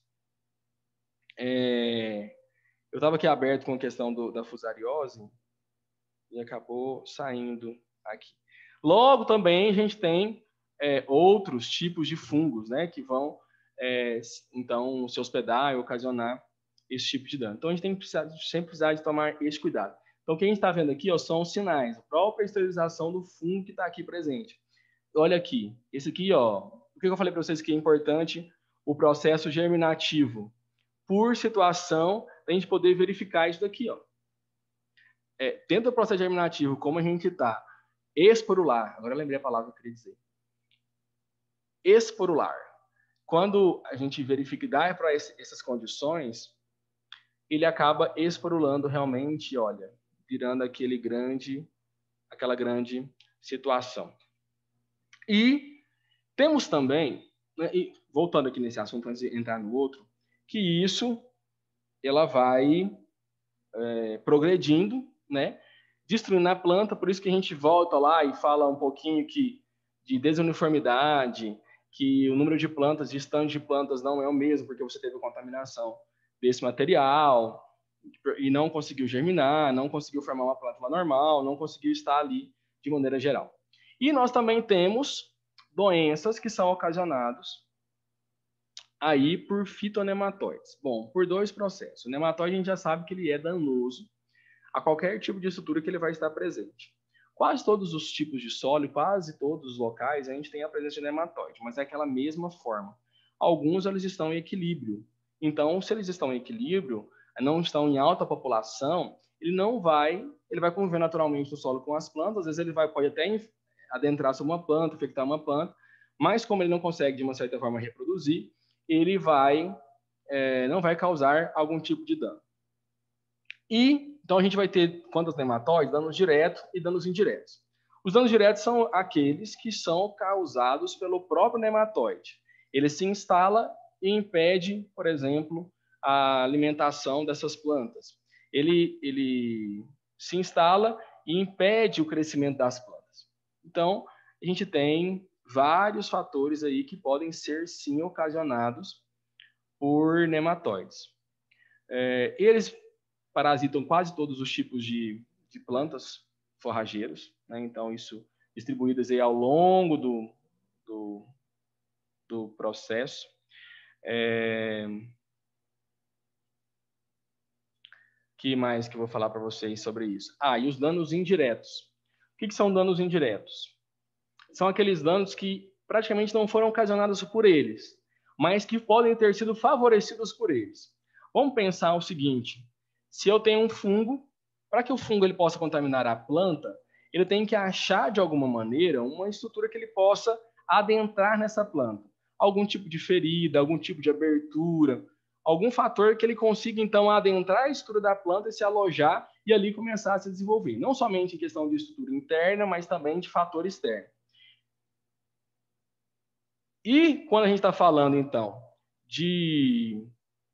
A: Eu estava aqui aberto com a questão da fusariose e acabou saindo aqui. Logo, também, a gente tem outros tipos de fungos, né, que vão, então, se hospedar e ocasionar esse tipo de dano. Então, a gente tem que sempre precisar de tomar esse cuidado. Então, o que a gente está vendo aqui, ó, são os sinais, a própria esterilização do fungo que está aqui presente. Olha aqui, esse aqui, ó, o que eu falei para vocês que é importante? O processo germinativo. Por situação, a gente poder verificar isso daqui, ó. Dentro do processo germinativo, como a gente está esporular, agora eu lembrei a palavra que eu queria dizer. Esporular. Quando a gente verifica e dá para essas condições, ele acaba esporulando realmente, olha, virando aquela grande situação. E temos também, né, e voltando aqui nesse assunto, antes de entrar no outro, que isso ela vai progredindo, né, destruindo a planta, por isso que a gente volta lá e fala um pouquinho de desuniformidade, que o número de plantas, de estandes de plantas não é o mesmo, porque você teve contaminação desse material, e não conseguiu germinar, não conseguiu formar uma planta normal, não conseguiu estar ali de maneira geral. E nós também temos doenças que são ocasionadas aí por fitonematóides. Bom, por dois processos. O nematóide a gente já sabe que ele é danoso a qualquer tipo de estrutura que ele vai estar presente. Quase todos os tipos de solo, quase todos os locais, a gente tem a presença de nematóide, mas é aquela mesma forma. Alguns eles estão em equilíbrio. Então, se eles estão em equilíbrio, não estão em alta população, ele vai conviver naturalmente no solo com as plantas, às vezes pode até adentrar sobre uma planta, infectar uma planta, mas como ele não consegue, de uma certa forma, reproduzir, ele não vai causar algum tipo de dano. Então, a gente vai ter, quanto aos nematóides, danos diretos e danos indiretos. Os danos diretos são aqueles que são causados pelo próprio nematóide. Ele se instala e impede, por exemplo, a alimentação dessas plantas. Ele se instala e impede o crescimento das plantas. Então, a gente tem vários fatores aí que podem ser, sim, ocasionados por nematóides. Eles parasitam quase todos os tipos de plantas forrageiras, né? Então, isso distribuídas aí ao longo do processo. Que mais que eu vou falar para vocês sobre isso? E os danos indiretos. O que são danos indiretos? São aqueles danos que praticamente não foram ocasionados por eles, mas que podem ter sido favorecidos por eles. Vamos pensar o seguinte: se eu tenho um fungo, para que o fungo ele possa contaminar a planta, ele tem que achar de alguma maneira uma estrutura que ele possa adentrar nessa planta. Algum tipo de ferida, algum tipo de abertura, algum fator que ele consiga, então, adentrar a estrutura da planta e se alojar e ali começar a se desenvolver. Não somente em questão de estrutura interna, mas também de fator externo. E quando a gente está falando, então, de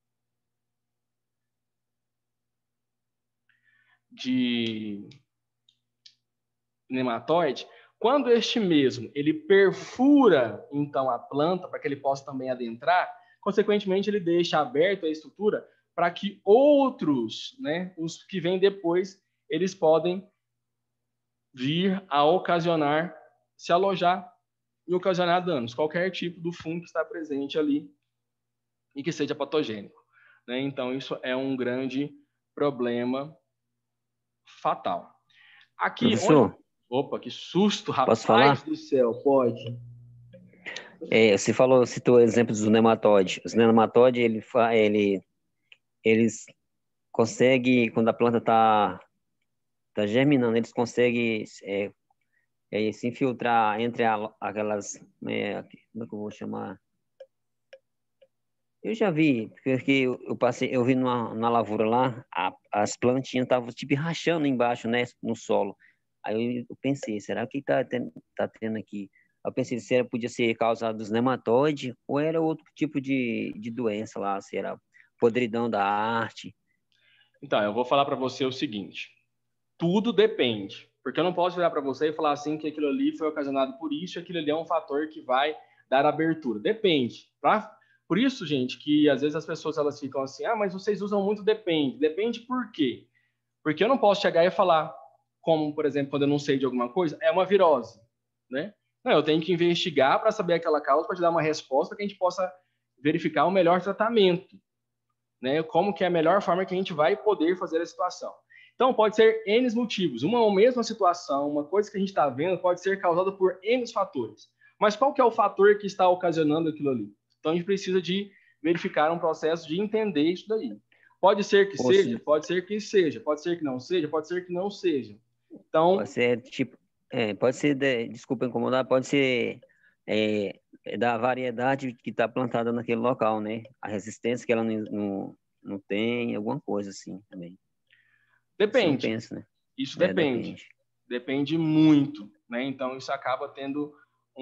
A: nematóide, quando este mesmo ele perfura, então, a planta para que ele possa também adentrar, consequentemente, ele deixa aberto a estrutura para que outros, né, os que vêm depois, eles podem vir a ocasionar, se alojar e ocasionar danos, qualquer tipo do fungo que está presente ali e que seja patogênico, né? Então, isso é um grande problema fatal. Aqui,
E: Professor,
A: Opa, que susto, rapaz
E: posso falar?
A: do céu, pode.
E: Você citou exemplos do nematóide. Os nematóides, eles conseguem, quando a planta está germinando, eles conseguem se infiltrar entre aquelas, como é que eu vou chamar? Eu já vi, porque eu vi na lavoura lá, as plantinhas estavam tipo rachando embaixo, né, no solo. Aí eu pensei, será que tá tendo aqui? Eu pensei se podia ser causado dos nematóides ou era outro tipo de doença lá, se era podridão da arte.
A: Então, eu vou falar para você o seguinte: tudo depende. Porque eu não posso virar para você e falar assim que aquilo ali foi ocasionado por isso e aquilo ali é um fator que vai dar abertura. Depende. Por isso, gente, que às vezes as pessoas elas ficam assim, mas vocês usam muito depende. Depende por quê? Porque eu não posso chegar e falar, como, por exemplo, quando eu não sei de alguma coisa, é uma virose, né? Não, eu tenho que investigar para saber aquela causa, para te dar uma resposta que a gente possa verificar o melhor tratamento, né? Como que é a melhor forma que a gente vai poder fazer a situação. Então, pode ser N motivos. Uma mesma situação, uma coisa que a gente está vendo, pode ser causada por N fatores. Mas qual que é o fator que está ocasionando aquilo ali? Então, a gente precisa de verificar um processo de entender isso daí. Pode ser que seja, pode ser que seja, pode ser que não seja, pode ser que não seja. Então,
E: pode ser tipo, pode ser, desculpa incomodar, pode ser da variedade que está plantada naquele local, né? A resistência que ela não tem, alguma coisa assim também.
A: depende.
E: Assim penso, né?
A: Isso depende. Depende muito, né? Então, isso acaba tendo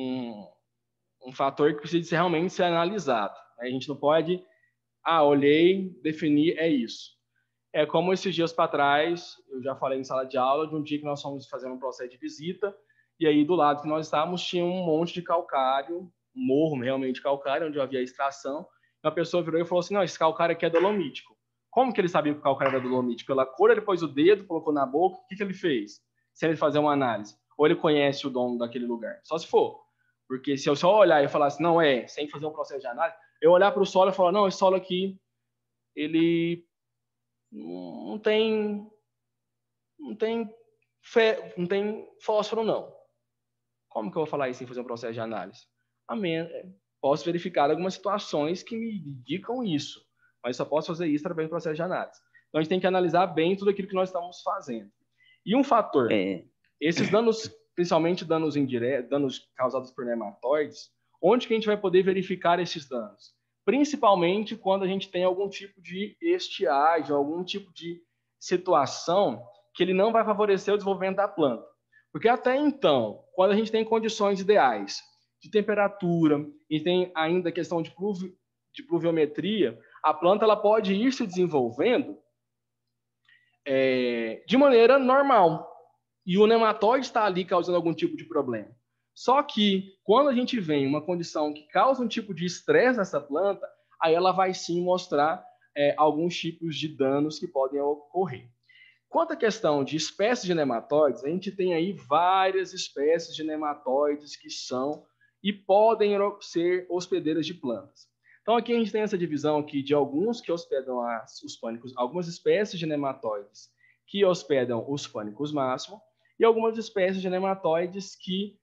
A: um fator que precisa realmente ser analisado. A gente não pode, olhei, definir, é isso. É como esses dias para trás, eu já falei em sala de aula, de um dia que nós fomos fazendo um processo de visita, e aí do lado que nós estávamos tinha um monte de calcário, um morro realmente calcário, onde havia extração. Uma pessoa virou e falou assim, não, esse calcário aqui é dolomítico. Como que ele sabia que o calcário era dolomítico? Pela cor, ele pôs o dedo, colocou na boca, o que ele fez? Sem ele fazer uma análise. Ou ele conhece o dono daquele lugar. Só se for. Porque se eu só olhar e falar assim, não sem fazer um processo de análise, eu olhar para o solo e falar, não, esse solo aqui, ele não tem fósforo, não. Como que eu vou falar isso sem fazer um processo de análise? Posso verificar algumas situações que me indicam isso, mas só posso fazer isso através do processo de análise. Então, a gente tem que analisar bem tudo aquilo que nós estamos fazendo. E um fator, esses danos, principalmente danos indiretos, danos causados por nematóides, onde que a gente vai poder verificar esses danos? Principalmente quando a gente tem algum tipo de estiagem, algum tipo de situação que ele não vai favorecer o desenvolvimento da planta. Porque até então, quando a gente tem condições ideais de temperatura e tem ainda a questão de pluviometria, a planta ela pode ir se desenvolvendo de maneira normal. E o nematóide está ali causando algum tipo de problema. Só que, quando a gente vem uma condição que causa um tipo de estresse nessa planta, aí ela vai sim mostrar alguns tipos de danos que podem ocorrer. Quanto à questão de espécies de nematóides, a gente tem aí várias espécies de nematóides que são e podem ser hospedeiras de plantas. Então, aqui a gente tem essa divisão aqui de alguns que hospedam os pânicos, algumas espécies de nematóides que hospedam os pânicos máximo e algumas espécies de nematóides que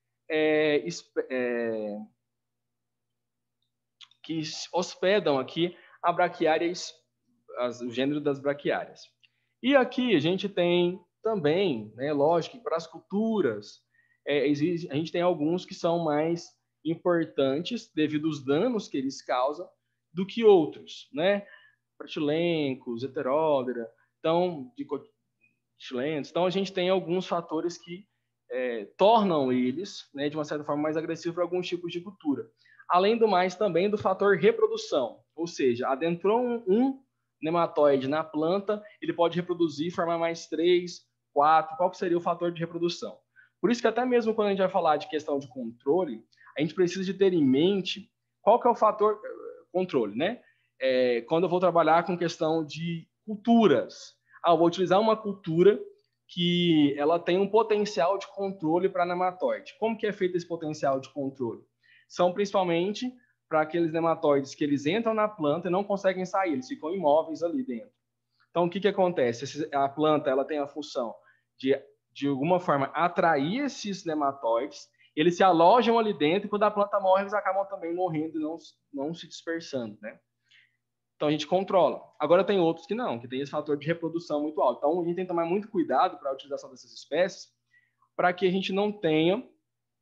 A: hospedam aqui a braquiária, o gênero das braquiárias. E aqui a gente tem também, lógico, para as culturas, a gente tem alguns que são mais importantes devido aos danos que eles causam do que outros, né? Pratilencos, heteródera, então, dicotilentos. Então, a gente tem alguns fatores que tornam eles, de uma certa forma, mais agressivos para alguns tipos de cultura. Além do mais, também do fator reprodução, ou seja, adentrou um nematóide na planta, ele pode reproduzir, formar mais 3, 4, qual que seria o fator de reprodução? Por isso que até mesmo quando a gente vai falar de questão de controle, a gente precisa de ter em mente qual que é o fator controle, né? Quando eu vou trabalhar com questão de culturas, eu vou utilizar uma cultura que ela tem um potencial de controle para nematóide. Como que é feito esse potencial de controle? São principalmente para aqueles nematóides que eles entram na planta e não conseguem sair, eles ficam imóveis ali dentro. Então, o que acontece? A planta ela tem a função de alguma forma, atrair esses nematóides, eles se alojam ali dentro e quando a planta morre, eles acabam também morrendo e não se dispersando, né? Então, a gente controla. Agora, tem outros que não, que tem esse fator de reprodução muito alto. Então, a gente tem que tomar muito cuidado para a utilização dessas espécies, para que a gente não tenha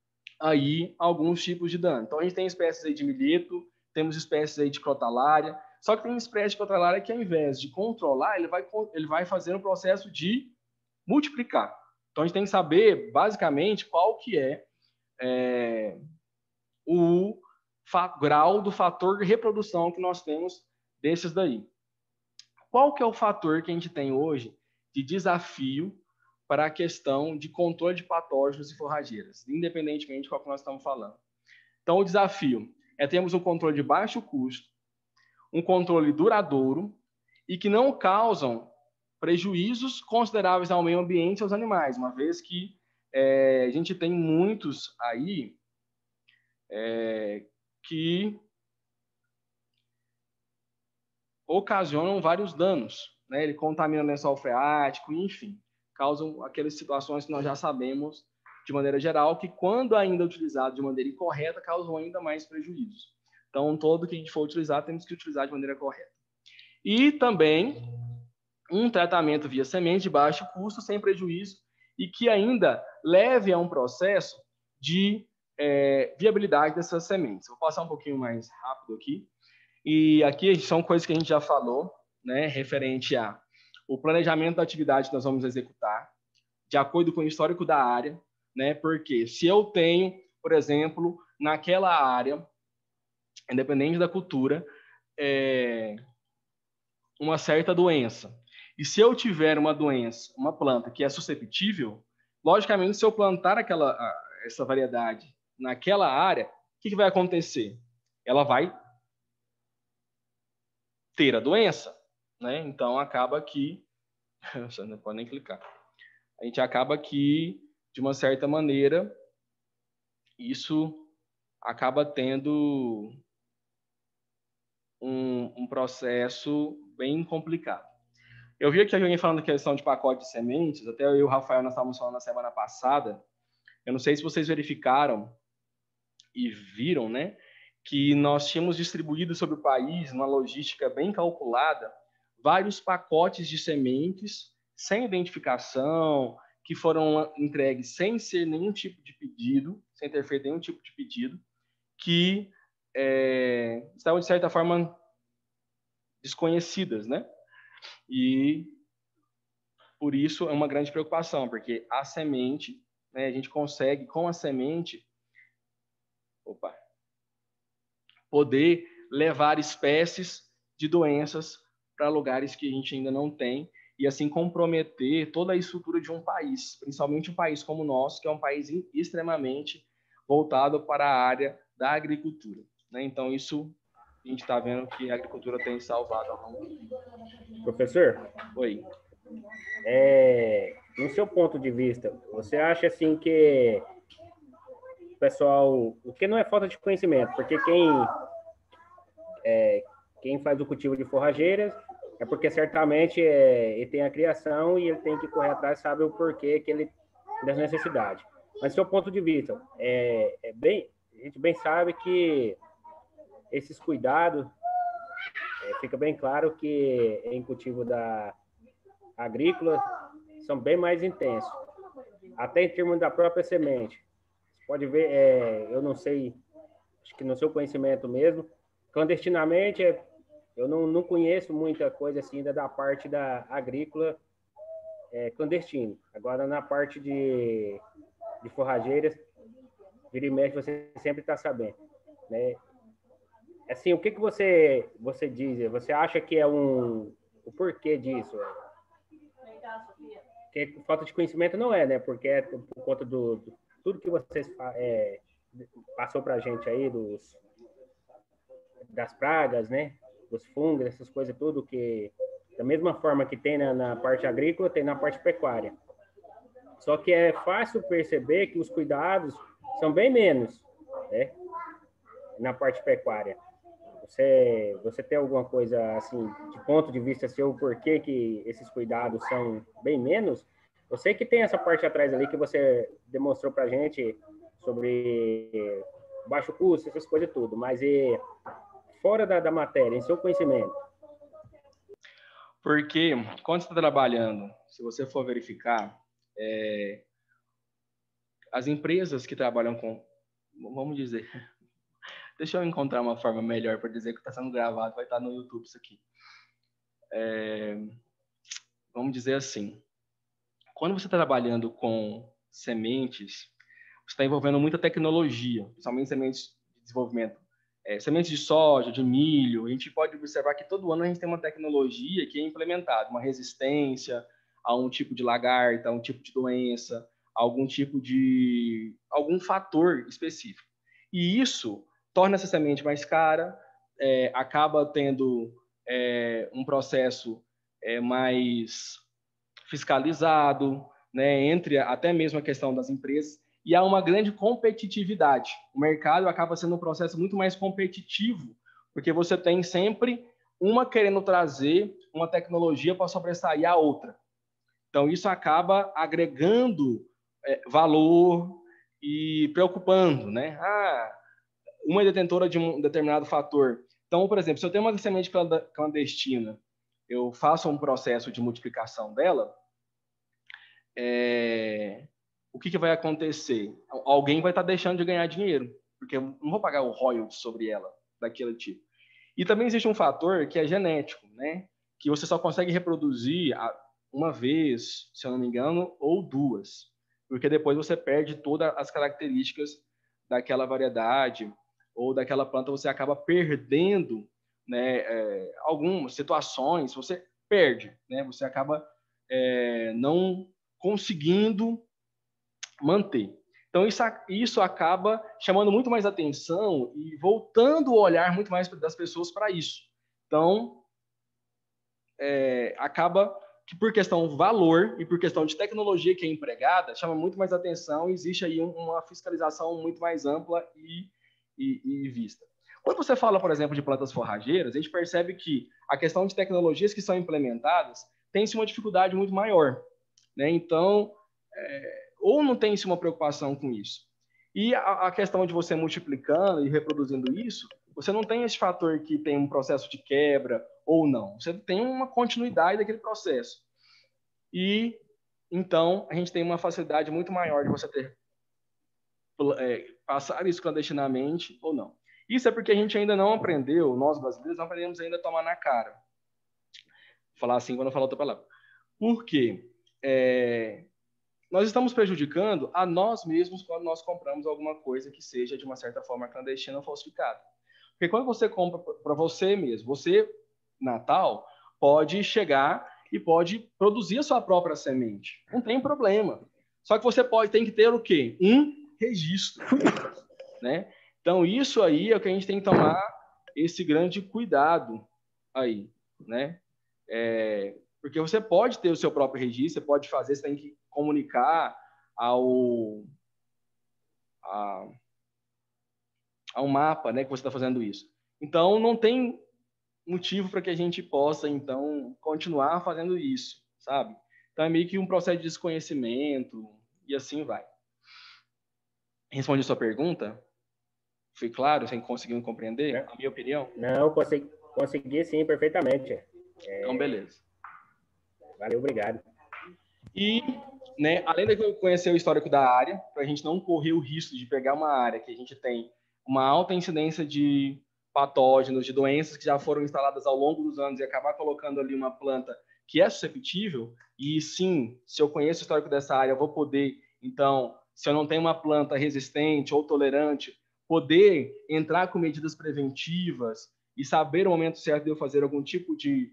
A: aí alguns tipos de dano. Então, a gente tem espécies aí de milheto, temos espécies aí de crotalária, Só que tem um spread controlar que, ao invés de controlar, ele vai fazer um processo de multiplicar. Então, a gente tem que saber, basicamente, qual que é o grau do fator de reprodução que nós temos desses daí. Qual que é o fator que a gente tem hoje de desafio para a questão de controle de patógenos e forrageiras, independentemente de qual que nós estamos falando? Então, o desafio é termos um controle de baixo custo, um controle duradouro e que não causam prejuízos consideráveis ao meio ambiente e aos animais, uma vez que a gente tem muitos aí que ocasionam vários danos, né? Ele contamina o lençol freático, enfim, causam aquelas situações que nós já sabemos de maneira geral, que quando ainda utilizado de maneira incorreta, causam ainda mais prejuízos. Então, todo que a gente for utilizar, temos que utilizar de maneira correta. E também um tratamento via semente de baixo custo, sem prejuízo, e que ainda leve a um processo de viabilidade dessas sementes. Vou passar um pouquinho mais rápido aqui. E aqui são coisas que a gente já falou, né, referente a o planejamento da atividade que nós vamos executar, de acordo com o histórico da área, né, porque se eu tenho, por exemplo, naquela área, independente da cultura, uma certa doença, e se eu tiver uma doença, uma planta que é susceptível, logicamente, se eu plantar essa variedade naquela área, o que vai acontecer? Ela vai ter a doença, né? Então, acaba que... Você não pode nem clicar. A gente acaba que, de uma certa maneira, isso acaba tendo um processo bem complicado. Eu vi aqui alguém falando da questão de pacote de sementes, até eu e o Rafael nós estávamos falando na semana passada. Eu não sei se vocês verificaram e viram, né, que nós tínhamos distribuído sobre o país, numa logística bem calculada, vários pacotes de sementes sem identificação, que foram entregues sem ser nenhum tipo de pedido, sem ter feito nenhum tipo de pedido, que estavam, de certa forma, desconhecidas, né? E por isso é uma grande preocupação, porque a semente, né, a gente consegue, com a semente, poder levar espécies de doenças para lugares que a gente ainda não tem e assim comprometer toda a estrutura de um país, principalmente um país como o nosso, que é um país extremamente voltado para a área da agricultura, né? Então, isso a gente está vendo que a agricultura tem salvado ao longo do tempo.
C: Professor?
A: Oi.
C: No seu ponto de vista, você acha assim que o pessoal... O que não é falta de conhecimento, porque quem faz o cultivo de forrageiras é porque certamente ele tem a criação e ele tem que correr atrás, sabe o porquê que ele das necessidades. Mas do seu ponto de vista, a gente bem sabe que esses cuidados, fica bem claro que em cultivo da agrícola são bem mais intensos, até em termos da própria semente. Você pode ver, eu não sei, acho que no seu conhecimento mesmo, clandestinamente, eu não conheço muita coisa assim ainda da parte da agrícola clandestino. Agora, na parte de forrageiras, vira e mexe, você sempre está sabendo, né? Assim, o que você diz? Você acha que o porquê disso? Porque falta de conhecimento não é, né? Porque é por conta tudo que vocês passou para a gente aí, das pragas, né? Dos fungos, essas coisas tudo, que da mesma forma que tem na parte agrícola, tem na parte pecuária. Só que é fácil perceber que os cuidados são bem menos, né? Na parte pecuária. Você tem alguma coisa, assim, de ponto de vista seu, por que esses cuidados são bem menos? Eu sei que tem essa parte atrás ali que você demonstrou para a gente sobre baixo custo, essas coisas tudo, mas fora da matéria, em seu conhecimento.
A: Porque quando você está trabalhando, se você for verificar, as empresas que trabalham com, vamos dizer, Deixa eu encontrar uma forma melhor para dizer que está sendo gravado, vai estar no YouTube isso aqui. Vamos dizer assim, quando você está trabalhando com sementes, você está envolvendo muita tecnologia, principalmente sementes de desenvolvimento. Sementes de soja, de milho, a gente pode observar que todo ano a gente tem uma tecnologia que é implementada, uma resistência a um tipo de lagarta, a um tipo de doença, algum fator específico. E isso torna essa semente mais cara, acaba tendo um processo mais fiscalizado, né, entre até mesmo a questão das empresas, e há uma grande competitividade. O mercado acaba sendo um processo muito mais competitivo, porque você tem sempre uma querendo trazer uma tecnologia para sobressair a outra. Então, isso acaba agregando valor e preocupando, né? Uma é detentora de um determinado fator. Então, por exemplo, se eu tenho uma semente clandestina, eu faço um processo de multiplicação dela, o que vai acontecer? Alguém vai estar deixando de ganhar dinheiro, porque eu não vou pagar o royalties sobre ela, daquele tipo. E também existe um fator que é genético, né? Que você só consegue reproduzir uma vez, se eu não me engano, ou duas, porque depois você perde todas as características daquela variedade ou daquela planta, você acaba perdendo, né, algumas situações, você perde, né? Você acaba não conseguindo manter. Então, isso acaba chamando muito mais atenção e voltando o olhar muito mais das pessoas para isso. Então, acaba que por questão valor e por questão de tecnologia que é empregada, chama muito mais atenção e existe aí uma fiscalização muito mais ampla e vista. Quando você fala, por exemplo, de plantas forrageiras, a gente percebe que a questão de tecnologias que são implementadas tem-se uma dificuldade muito maior, né? Então, ou não tem-se uma preocupação com isso. E a questão de você multiplicando e reproduzindo isso, você não tem esse fator que tem um processo de quebra ou não. Você tem uma continuidade daquele processo. E, então, a gente tem uma facilidade muito maior de você passar isso clandestinamente ou não. Isso é porque a gente ainda não aprendeu, nós brasileiros não aprendemos ainda a tomar na cara. Vou falar assim quando eu falar outra palavra. Por quê? Nós estamos prejudicando a nós mesmos quando nós compramos alguma coisa que seja, de uma certa forma, clandestina ou falsificada. Porque quando você compra para você mesmo, você, Natal, pode chegar e pode produzir a sua própria semente. Não tem problema. Só que você tem que ter o quê? Um registro, né? Então, isso aí é o que a gente tem que tomar esse grande cuidado aí, né? Porque você pode ter o seu próprio registro, você pode fazer, você tem que comunicar ao mapa, né, que você está fazendo isso. Então, não tem motivo para que a gente possa, então, continuar fazendo isso, sabe? Então, é meio que um processo de desconhecimento e assim vai. Respondi a sua pergunta? Foi claro? Você conseguiu compreender a minha opinião?
C: Não, consegui sim, perfeitamente.
A: Então, beleza.
C: Valeu, obrigado.
A: E, né, além de conhecer o histórico da área, para a gente não correr o risco de pegar uma área que a gente tem uma alta incidência de patógenos, de doenças que já foram instaladas ao longo dos anos e acabar colocando ali uma planta que é susceptível, e sim, se eu conheço o histórico dessa área, eu vou poder, então, se eu não tenho uma planta resistente ou tolerante, poder entrar com medidas preventivas e saber o momento certo de eu fazer algum tipo de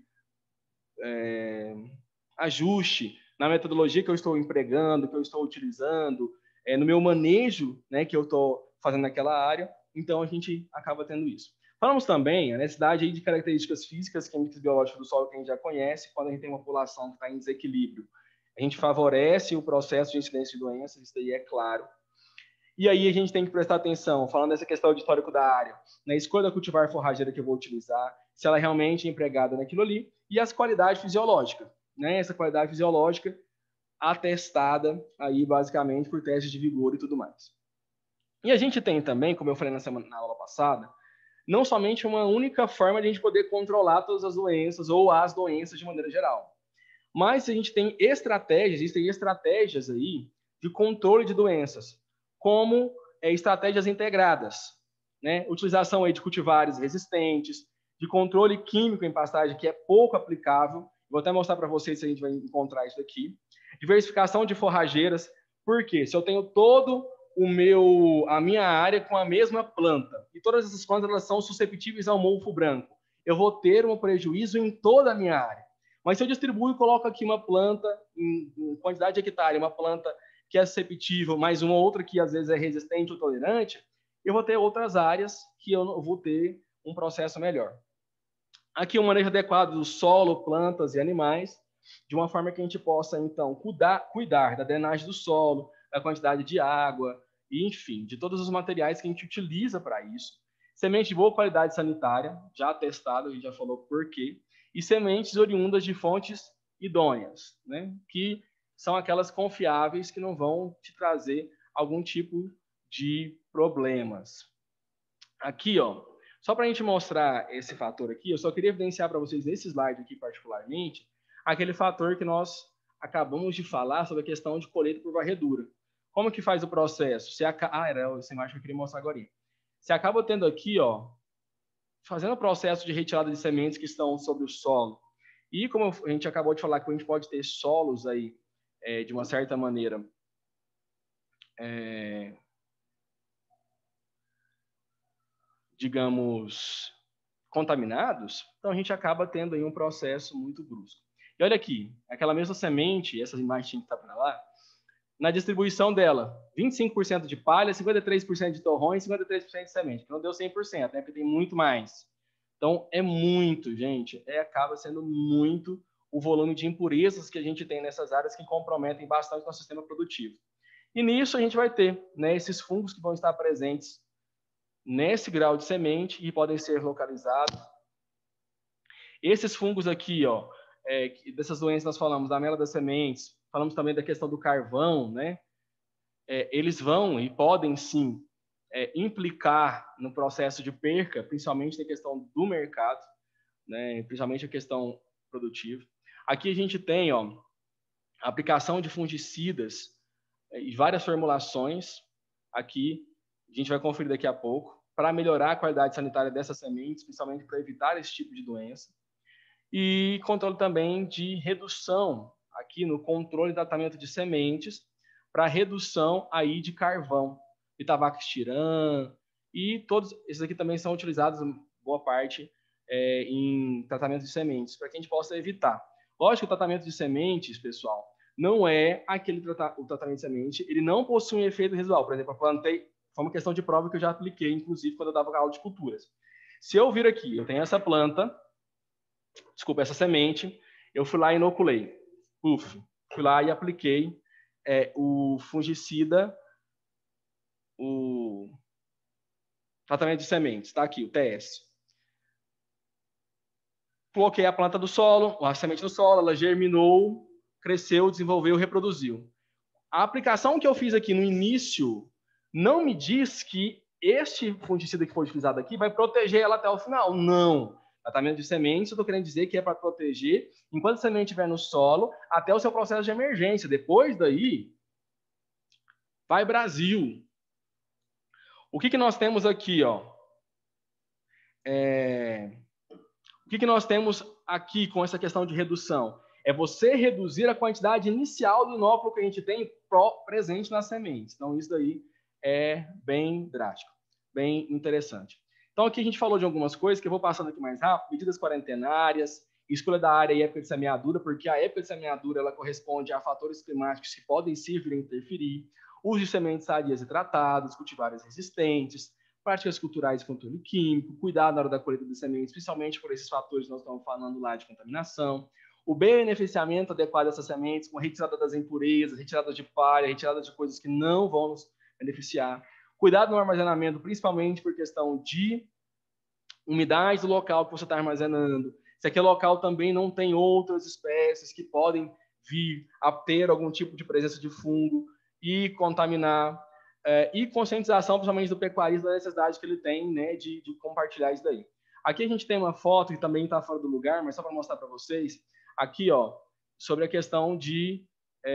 A: ajuste na metodologia que eu estou empregando, que eu estou utilizando, no meu manejo, né, que eu estou fazendo naquela área. Então, a gente acaba tendo isso. Falamos também a necessidade aí de características físicas, químicas e biológicas do solo que a gente já conhece, quando a gente tem uma população que está em desequilíbrio. A gente favorece o processo de incidência de doenças, isso daí é claro. E aí a gente tem que prestar atenção, falando dessa questão de histórico da área, na escolha da cultivar forrageira que eu vou utilizar, se ela é realmente empregada naquilo ali, e as qualidades fisiológicas, né? Essa qualidade fisiológica atestada aí basicamente por testes de vigor e tudo mais. E a gente tem também, como eu falei na aula passada, não somente uma única forma de a gente poder controlar todas as doenças ou as doenças de maneira geral, mas a gente tem existem estratégias aí de controle de doenças, como estratégias integradas. né? Utilização aí de cultivares resistentes, de controle químico em pastagem, que é pouco aplicável. Vou até mostrar para vocês se a gente vai encontrar isso aqui. Diversificação de forrageiras. Por quê? Se eu tenho todo a minha área com a mesma planta, e todas essas plantas elas são susceptíveis ao mofo branco, eu vou ter um prejuízo em toda a minha área. Mas se eu distribuo e coloco aqui uma planta em quantidade de hectare, uma planta que é susceptível, mais uma outra que às vezes é resistente ou tolerante, eu vou ter outras áreas que eu vou ter um processo melhor. Aqui o manejo adequado do solo, plantas e animais, de uma forma que a gente possa, então, cuidar da drenagem do solo, da quantidade de água, e, enfim, de todos os materiais que a gente utiliza para isso. Semente de boa qualidade sanitária, já testado, a gente já falou por quê. E sementes oriundas de fontes idôneas, né? Que são aquelas confiáveis que não vão te trazer algum tipo de problemas. Aqui, ó, só para a gente mostrar esse fator aqui, eu só queria evidenciar para vocês nesse slide aqui particularmente, aquele fator que nós acabamos de falar sobre a questão de colheita por varredura. Como que faz o processo? Era essa imagem que eu queria mostrar agora. Você acaba tendo aqui, ó, fazendo o processo de retirada de sementes que estão sobre o solo. E como a gente acabou de falar que a gente pode ter solos aí, de uma certa maneira, digamos, contaminados, então a gente acaba tendo aí um processo muito brusco. E olha aqui, aquela mesma semente, essas imagens que está para lá, na distribuição dela, 25% de palha, 53% de torrões, 53% de semente, que não deu 100%, né? Porque tem muito mais. Então, é muito, gente, acaba sendo muito o volume de impurezas que a gente tem nessas áreas que comprometem bastante o nosso sistema produtivo. E nisso a gente vai ter, né, esses fungos que vão estar presentes nesse grau de semente e podem ser localizados. Esses fungos aqui, ó, dessas doenças nós falamos da mela das sementes, falamos também da questão do carvão, né? Eles vão e podem sim implicar no processo de perca, principalmente na questão do mercado, né? Principalmente a questão produtiva. Aqui a gente tem, ó, a aplicação de fungicidas e várias formulações. Aqui a gente vai conferir daqui a pouco para melhorar a qualidade sanitária dessas sementes, principalmente para evitar esse tipo de doença. E controle também de redução, aqui no controle e tratamento de sementes, para redução aí de carvão, de Itabac-Estiran, e todos esses aqui também são utilizados, boa parte, em tratamento de sementes, para que a gente possa evitar. Lógico que o tratamento de sementes, pessoal, não é o tratamento de semente, ele não possui um efeito residual. Por exemplo, eu plantei, foi uma questão de prova que eu já apliquei, inclusive, quando eu dava aula de culturas. Se eu vir aqui, eu tenho essa planta, desculpa, essa semente, eu fui lá e inoculei. Fui lá e apliquei o fungicida, o tratamento de sementes, está aqui, o TS. Coloquei a planta do solo, a semente no solo, ela germinou, cresceu, desenvolveu, reproduziu. A aplicação que eu fiz aqui no início não me diz que este fungicida que foi utilizado aqui vai proteger ela até o final. Não. Tratamento de sementes, eu estou querendo dizer que é para proteger enquanto a semente estiver no solo, até o seu processo de emergência. Depois daí, vai Brasil. O que nós temos aqui, ó? O que nós temos aqui com essa questão de redução? É você reduzir a quantidade inicial do inóculo que a gente tem presente nas sementes. Então, isso daí é bem drástico, bem interessante. Então, aqui a gente falou de algumas coisas que eu vou passando aqui mais rápido. Medidas quarentenárias, escolha da área e época de semeadura, porque a época de semeadura ela corresponde a fatores climáticos que podem vir a interferir, uso de sementes sadias e tratadas, cultivares resistentes, práticas culturais de controle químico, cuidado na hora da colheita de sementes, principalmente por esses fatores que nós estamos falando lá de contaminação, o beneficiamento adequado dessas sementes, com retirada das impurezas, retirada de palha, retirada de coisas que não vão nos beneficiar, cuidado no armazenamento, principalmente por questão de umidade do local que você está armazenando, se aquele local também não tem outras espécies que podem vir a ter algum tipo de presença de fungo e contaminar, e conscientização, principalmente do pecuarista, da necessidade que ele tem, né, de compartilhar isso daí. Aqui a gente tem uma foto que também está fora do lugar, mas só para mostrar para vocês, aqui, ó, sobre a questão de...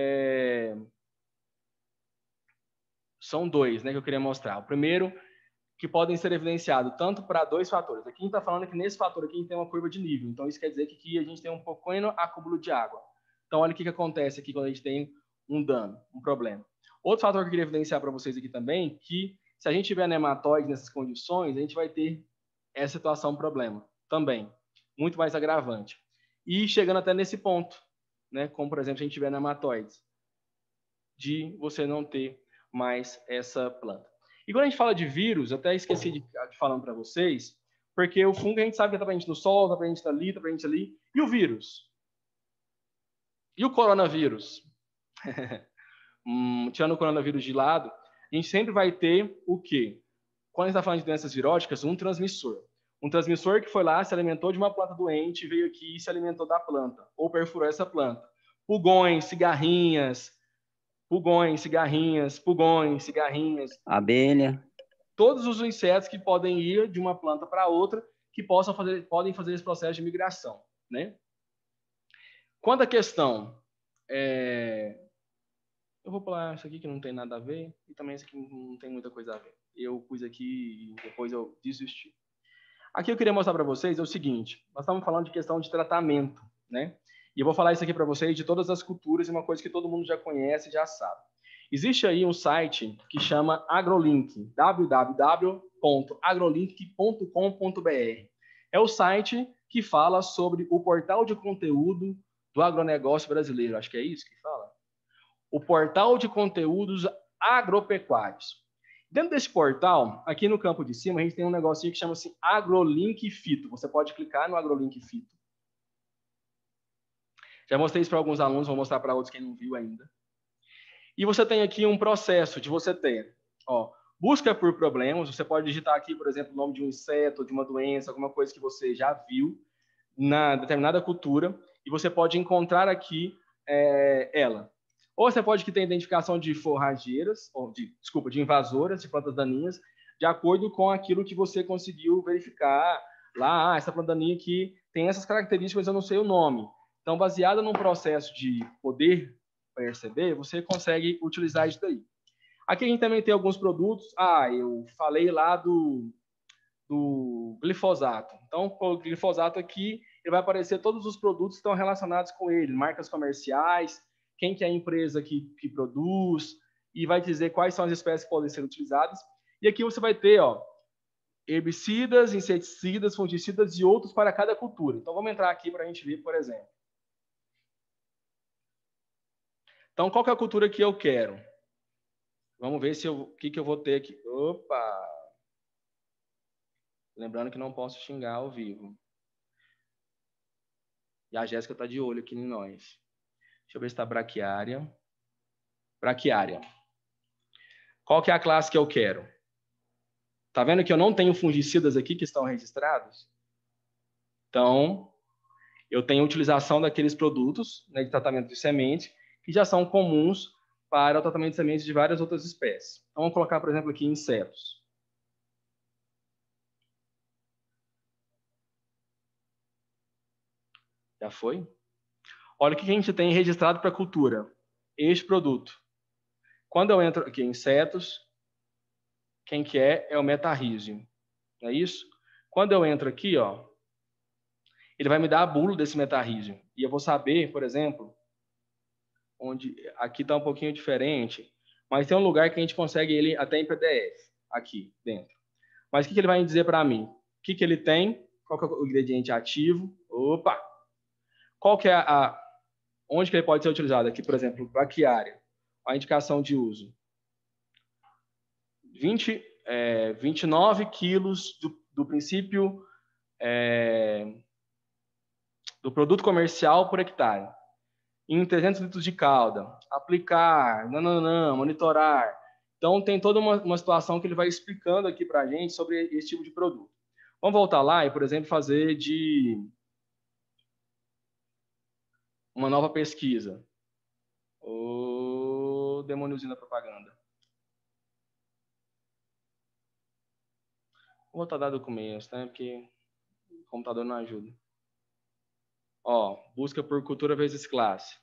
A: São dois, né, que eu queria mostrar. O primeiro que podem ser evidenciados tanto para dois fatores. Aqui a gente está falando que nesse fator aqui a gente tem uma curva de nível. Então, isso quer dizer que aqui a gente tem um pequeno acúmulo de água. Então, olha o que acontece aqui quando a gente tem um dano, um problema. Outro fator que eu queria evidenciar para vocês aqui também, que se a gente tiver nematóide nessas condições, a gente vai ter essa situação, um problema também, muito mais agravante. E chegando até nesse ponto, né, como, por exemplo, se a gente tiver nematóides, de você não ter mais essa planta. E quando a gente fala de vírus, eu até esqueci de falando para vocês, porque o fungo a gente sabe que está presente no sol, está presente ali, está presente ali. E o vírus? E o coronavírus? Tirando o coronavírus de lado, a gente sempre vai ter o quê? Quando a gente está falando de doenças viróticas, um transmissor. Um transmissor que foi lá, se alimentou de uma planta doente, veio aqui e se alimentou da planta, ou perfurou essa planta. Pulgões, cigarrinhas,
E: Abelha.
A: Todos os insetos que podem ir de uma planta para outra, que podem fazer esse processo de migração, né? Quanto à questão, eu vou pular isso aqui que não tem nada a ver, e também isso aqui não tem muita coisa a ver. Eu pus aqui e depois eu desisti. Aqui eu queria mostrar para vocês o seguinte, nós estamos falando de questão de tratamento, né? E eu vou falar isso aqui para vocês de todas as culturas, e uma coisa que todo mundo já conhece e já sabe. Existe aí um site que chama AgroLink, www.agrolink.com.br. É o site que fala sobre o portal de conteúdo do agronegócio brasileiro. Acho que é isso que fala. O portal de conteúdos agropecuários. Dentro desse portal, aqui no campo de cima, a gente tem um negocinho que chama-se AgroLink Fito. Você pode clicar no AgroLink Fito. Já mostrei isso para alguns alunos, vou mostrar para outros quem não viu ainda. E você tem aqui um processo de você ter, busca por problemas. Você pode digitar aqui, por exemplo, o nome de um inseto, de uma doença, alguma coisa que você já viu na determinada cultura, e você pode encontrar aqui ela. Ou você pode ter identificação de forrageiras, de invasoras, de plantas daninhas, de acordo com aquilo que você conseguiu verificar lá. Essa planta daninha aqui tem essas características, mas eu não sei o nome. Então, baseada num processo de poder perceber, você consegue utilizar isso daí. Aqui a gente também tem alguns produtos. Eu falei lá do glifosato. Então, o glifosato aqui, ele vai aparecer todos os produtos que estão relacionados com ele, marcas comerciais, quem que é a empresa que produz, e vai dizer quais são as espécies que podem ser utilizadas. E aqui você vai ter, herbicidas, inseticidas, fungicidas e outros para cada cultura. Então, vamos entrar aqui para a gente ver, por exemplo. Então, qual que é a cultura que eu quero? Vamos ver o que eu vou ter aqui. Opa! Lembrando que não posso xingar ao vivo. E a Jéssica está de olho aqui em nós. Deixa eu ver se está braquiária. Braquiária. Qual que é a classe que eu quero? Tá vendo que eu não tenho fungicidas aqui que estão registrados? Então, eu tenho utilização daqueles produtos, né, de tratamento de semente que já são comuns para o tratamento de sementes de várias outras espécies. Então, vamos colocar, por exemplo, aqui insetos. Já foi? Olha o que a gente tem registrado para a cultura. Este produto. Quando eu entro aqui em insetos, quem que é o metarrísio. Não é isso? Quando eu entro aqui, ele vai me dar a bula desse metarrísio. E eu vou saber, por exemplo, onde aqui está um pouquinho diferente, mas tem um lugar que a gente consegue ele até em PDF, aqui dentro. Mas o que ele vai dizer para mim? O que ele tem? Qual que é o ingrediente ativo? Opa! Qual que é onde que ele pode ser utilizado? Aqui, por exemplo, braquiária. A indicação de uso. 29 quilos do princípio do produto comercial por hectare. Em 300 litros de calda. Aplicar, monitorar. Então, tem toda uma situação que ele vai explicando aqui para a gente sobre esse tipo de produto. Vamos voltar lá e, por exemplo, fazer uma nova pesquisa. O demôniozinho da propaganda. Vou botar dado do começo, né? Porque o computador não ajuda. Busca por cultura vezes classe.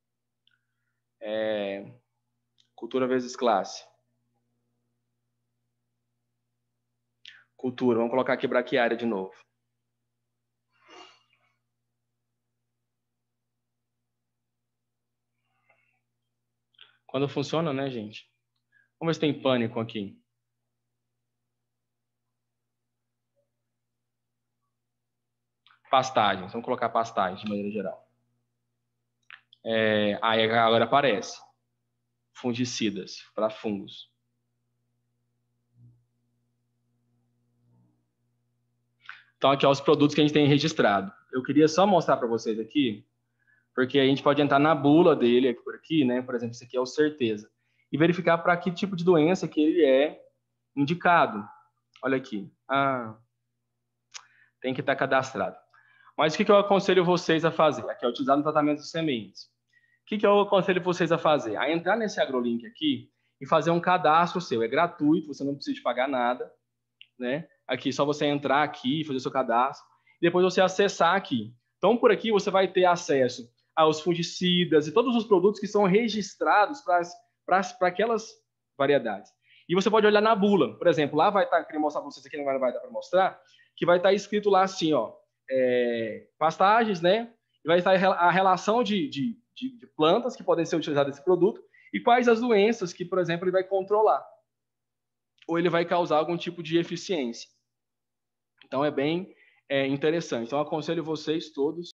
A: Cultura vezes classe. cultura. Vamos colocar aqui braquiária de novo. Quando funciona, né, gente? Vamos ver se tem pânico aqui. Pastagens. Vamos colocar pastagens de maneira geral. Aí agora aparece. Fungicidas para fungos. Então, aqui, ó, os produtos que a gente tem registrado. Eu queria só mostrar para vocês aqui, porque a gente pode entrar na bula dele por aqui, né? Por exemplo, esse aqui é o Certeza. E verificar para que tipo de doença que ele é indicado. Olha aqui. Tem que estar cadastrado. Mas o que eu aconselho vocês a fazer? Aqui é utilizar no tratamento de sementes. O que eu aconselho vocês a fazer? A entrar nesse AgroLink aqui e fazer um cadastro seu. É gratuito, você não precisa de pagar nada, né? Aqui, só você entrar aqui, fazer o seu cadastro, e depois você acessar aqui. Então, por aqui, você vai ter acesso aos fungicidas e todos os produtos que são registrados para aquelas variedades. E você pode olhar na bula. Por exemplo, lá vai estar, queria mostrar para vocês aqui, não vai dar para mostrar, que vai estar escrito lá assim, ó, pastagens, né? E vai estar a relação de plantas que podem ser utilizadas nesse produto e quais as doenças que, por exemplo, ele vai controlar. Ou ele vai causar algum tipo de eficiência. Então, é bem interessante. Então, aconselho vocês todos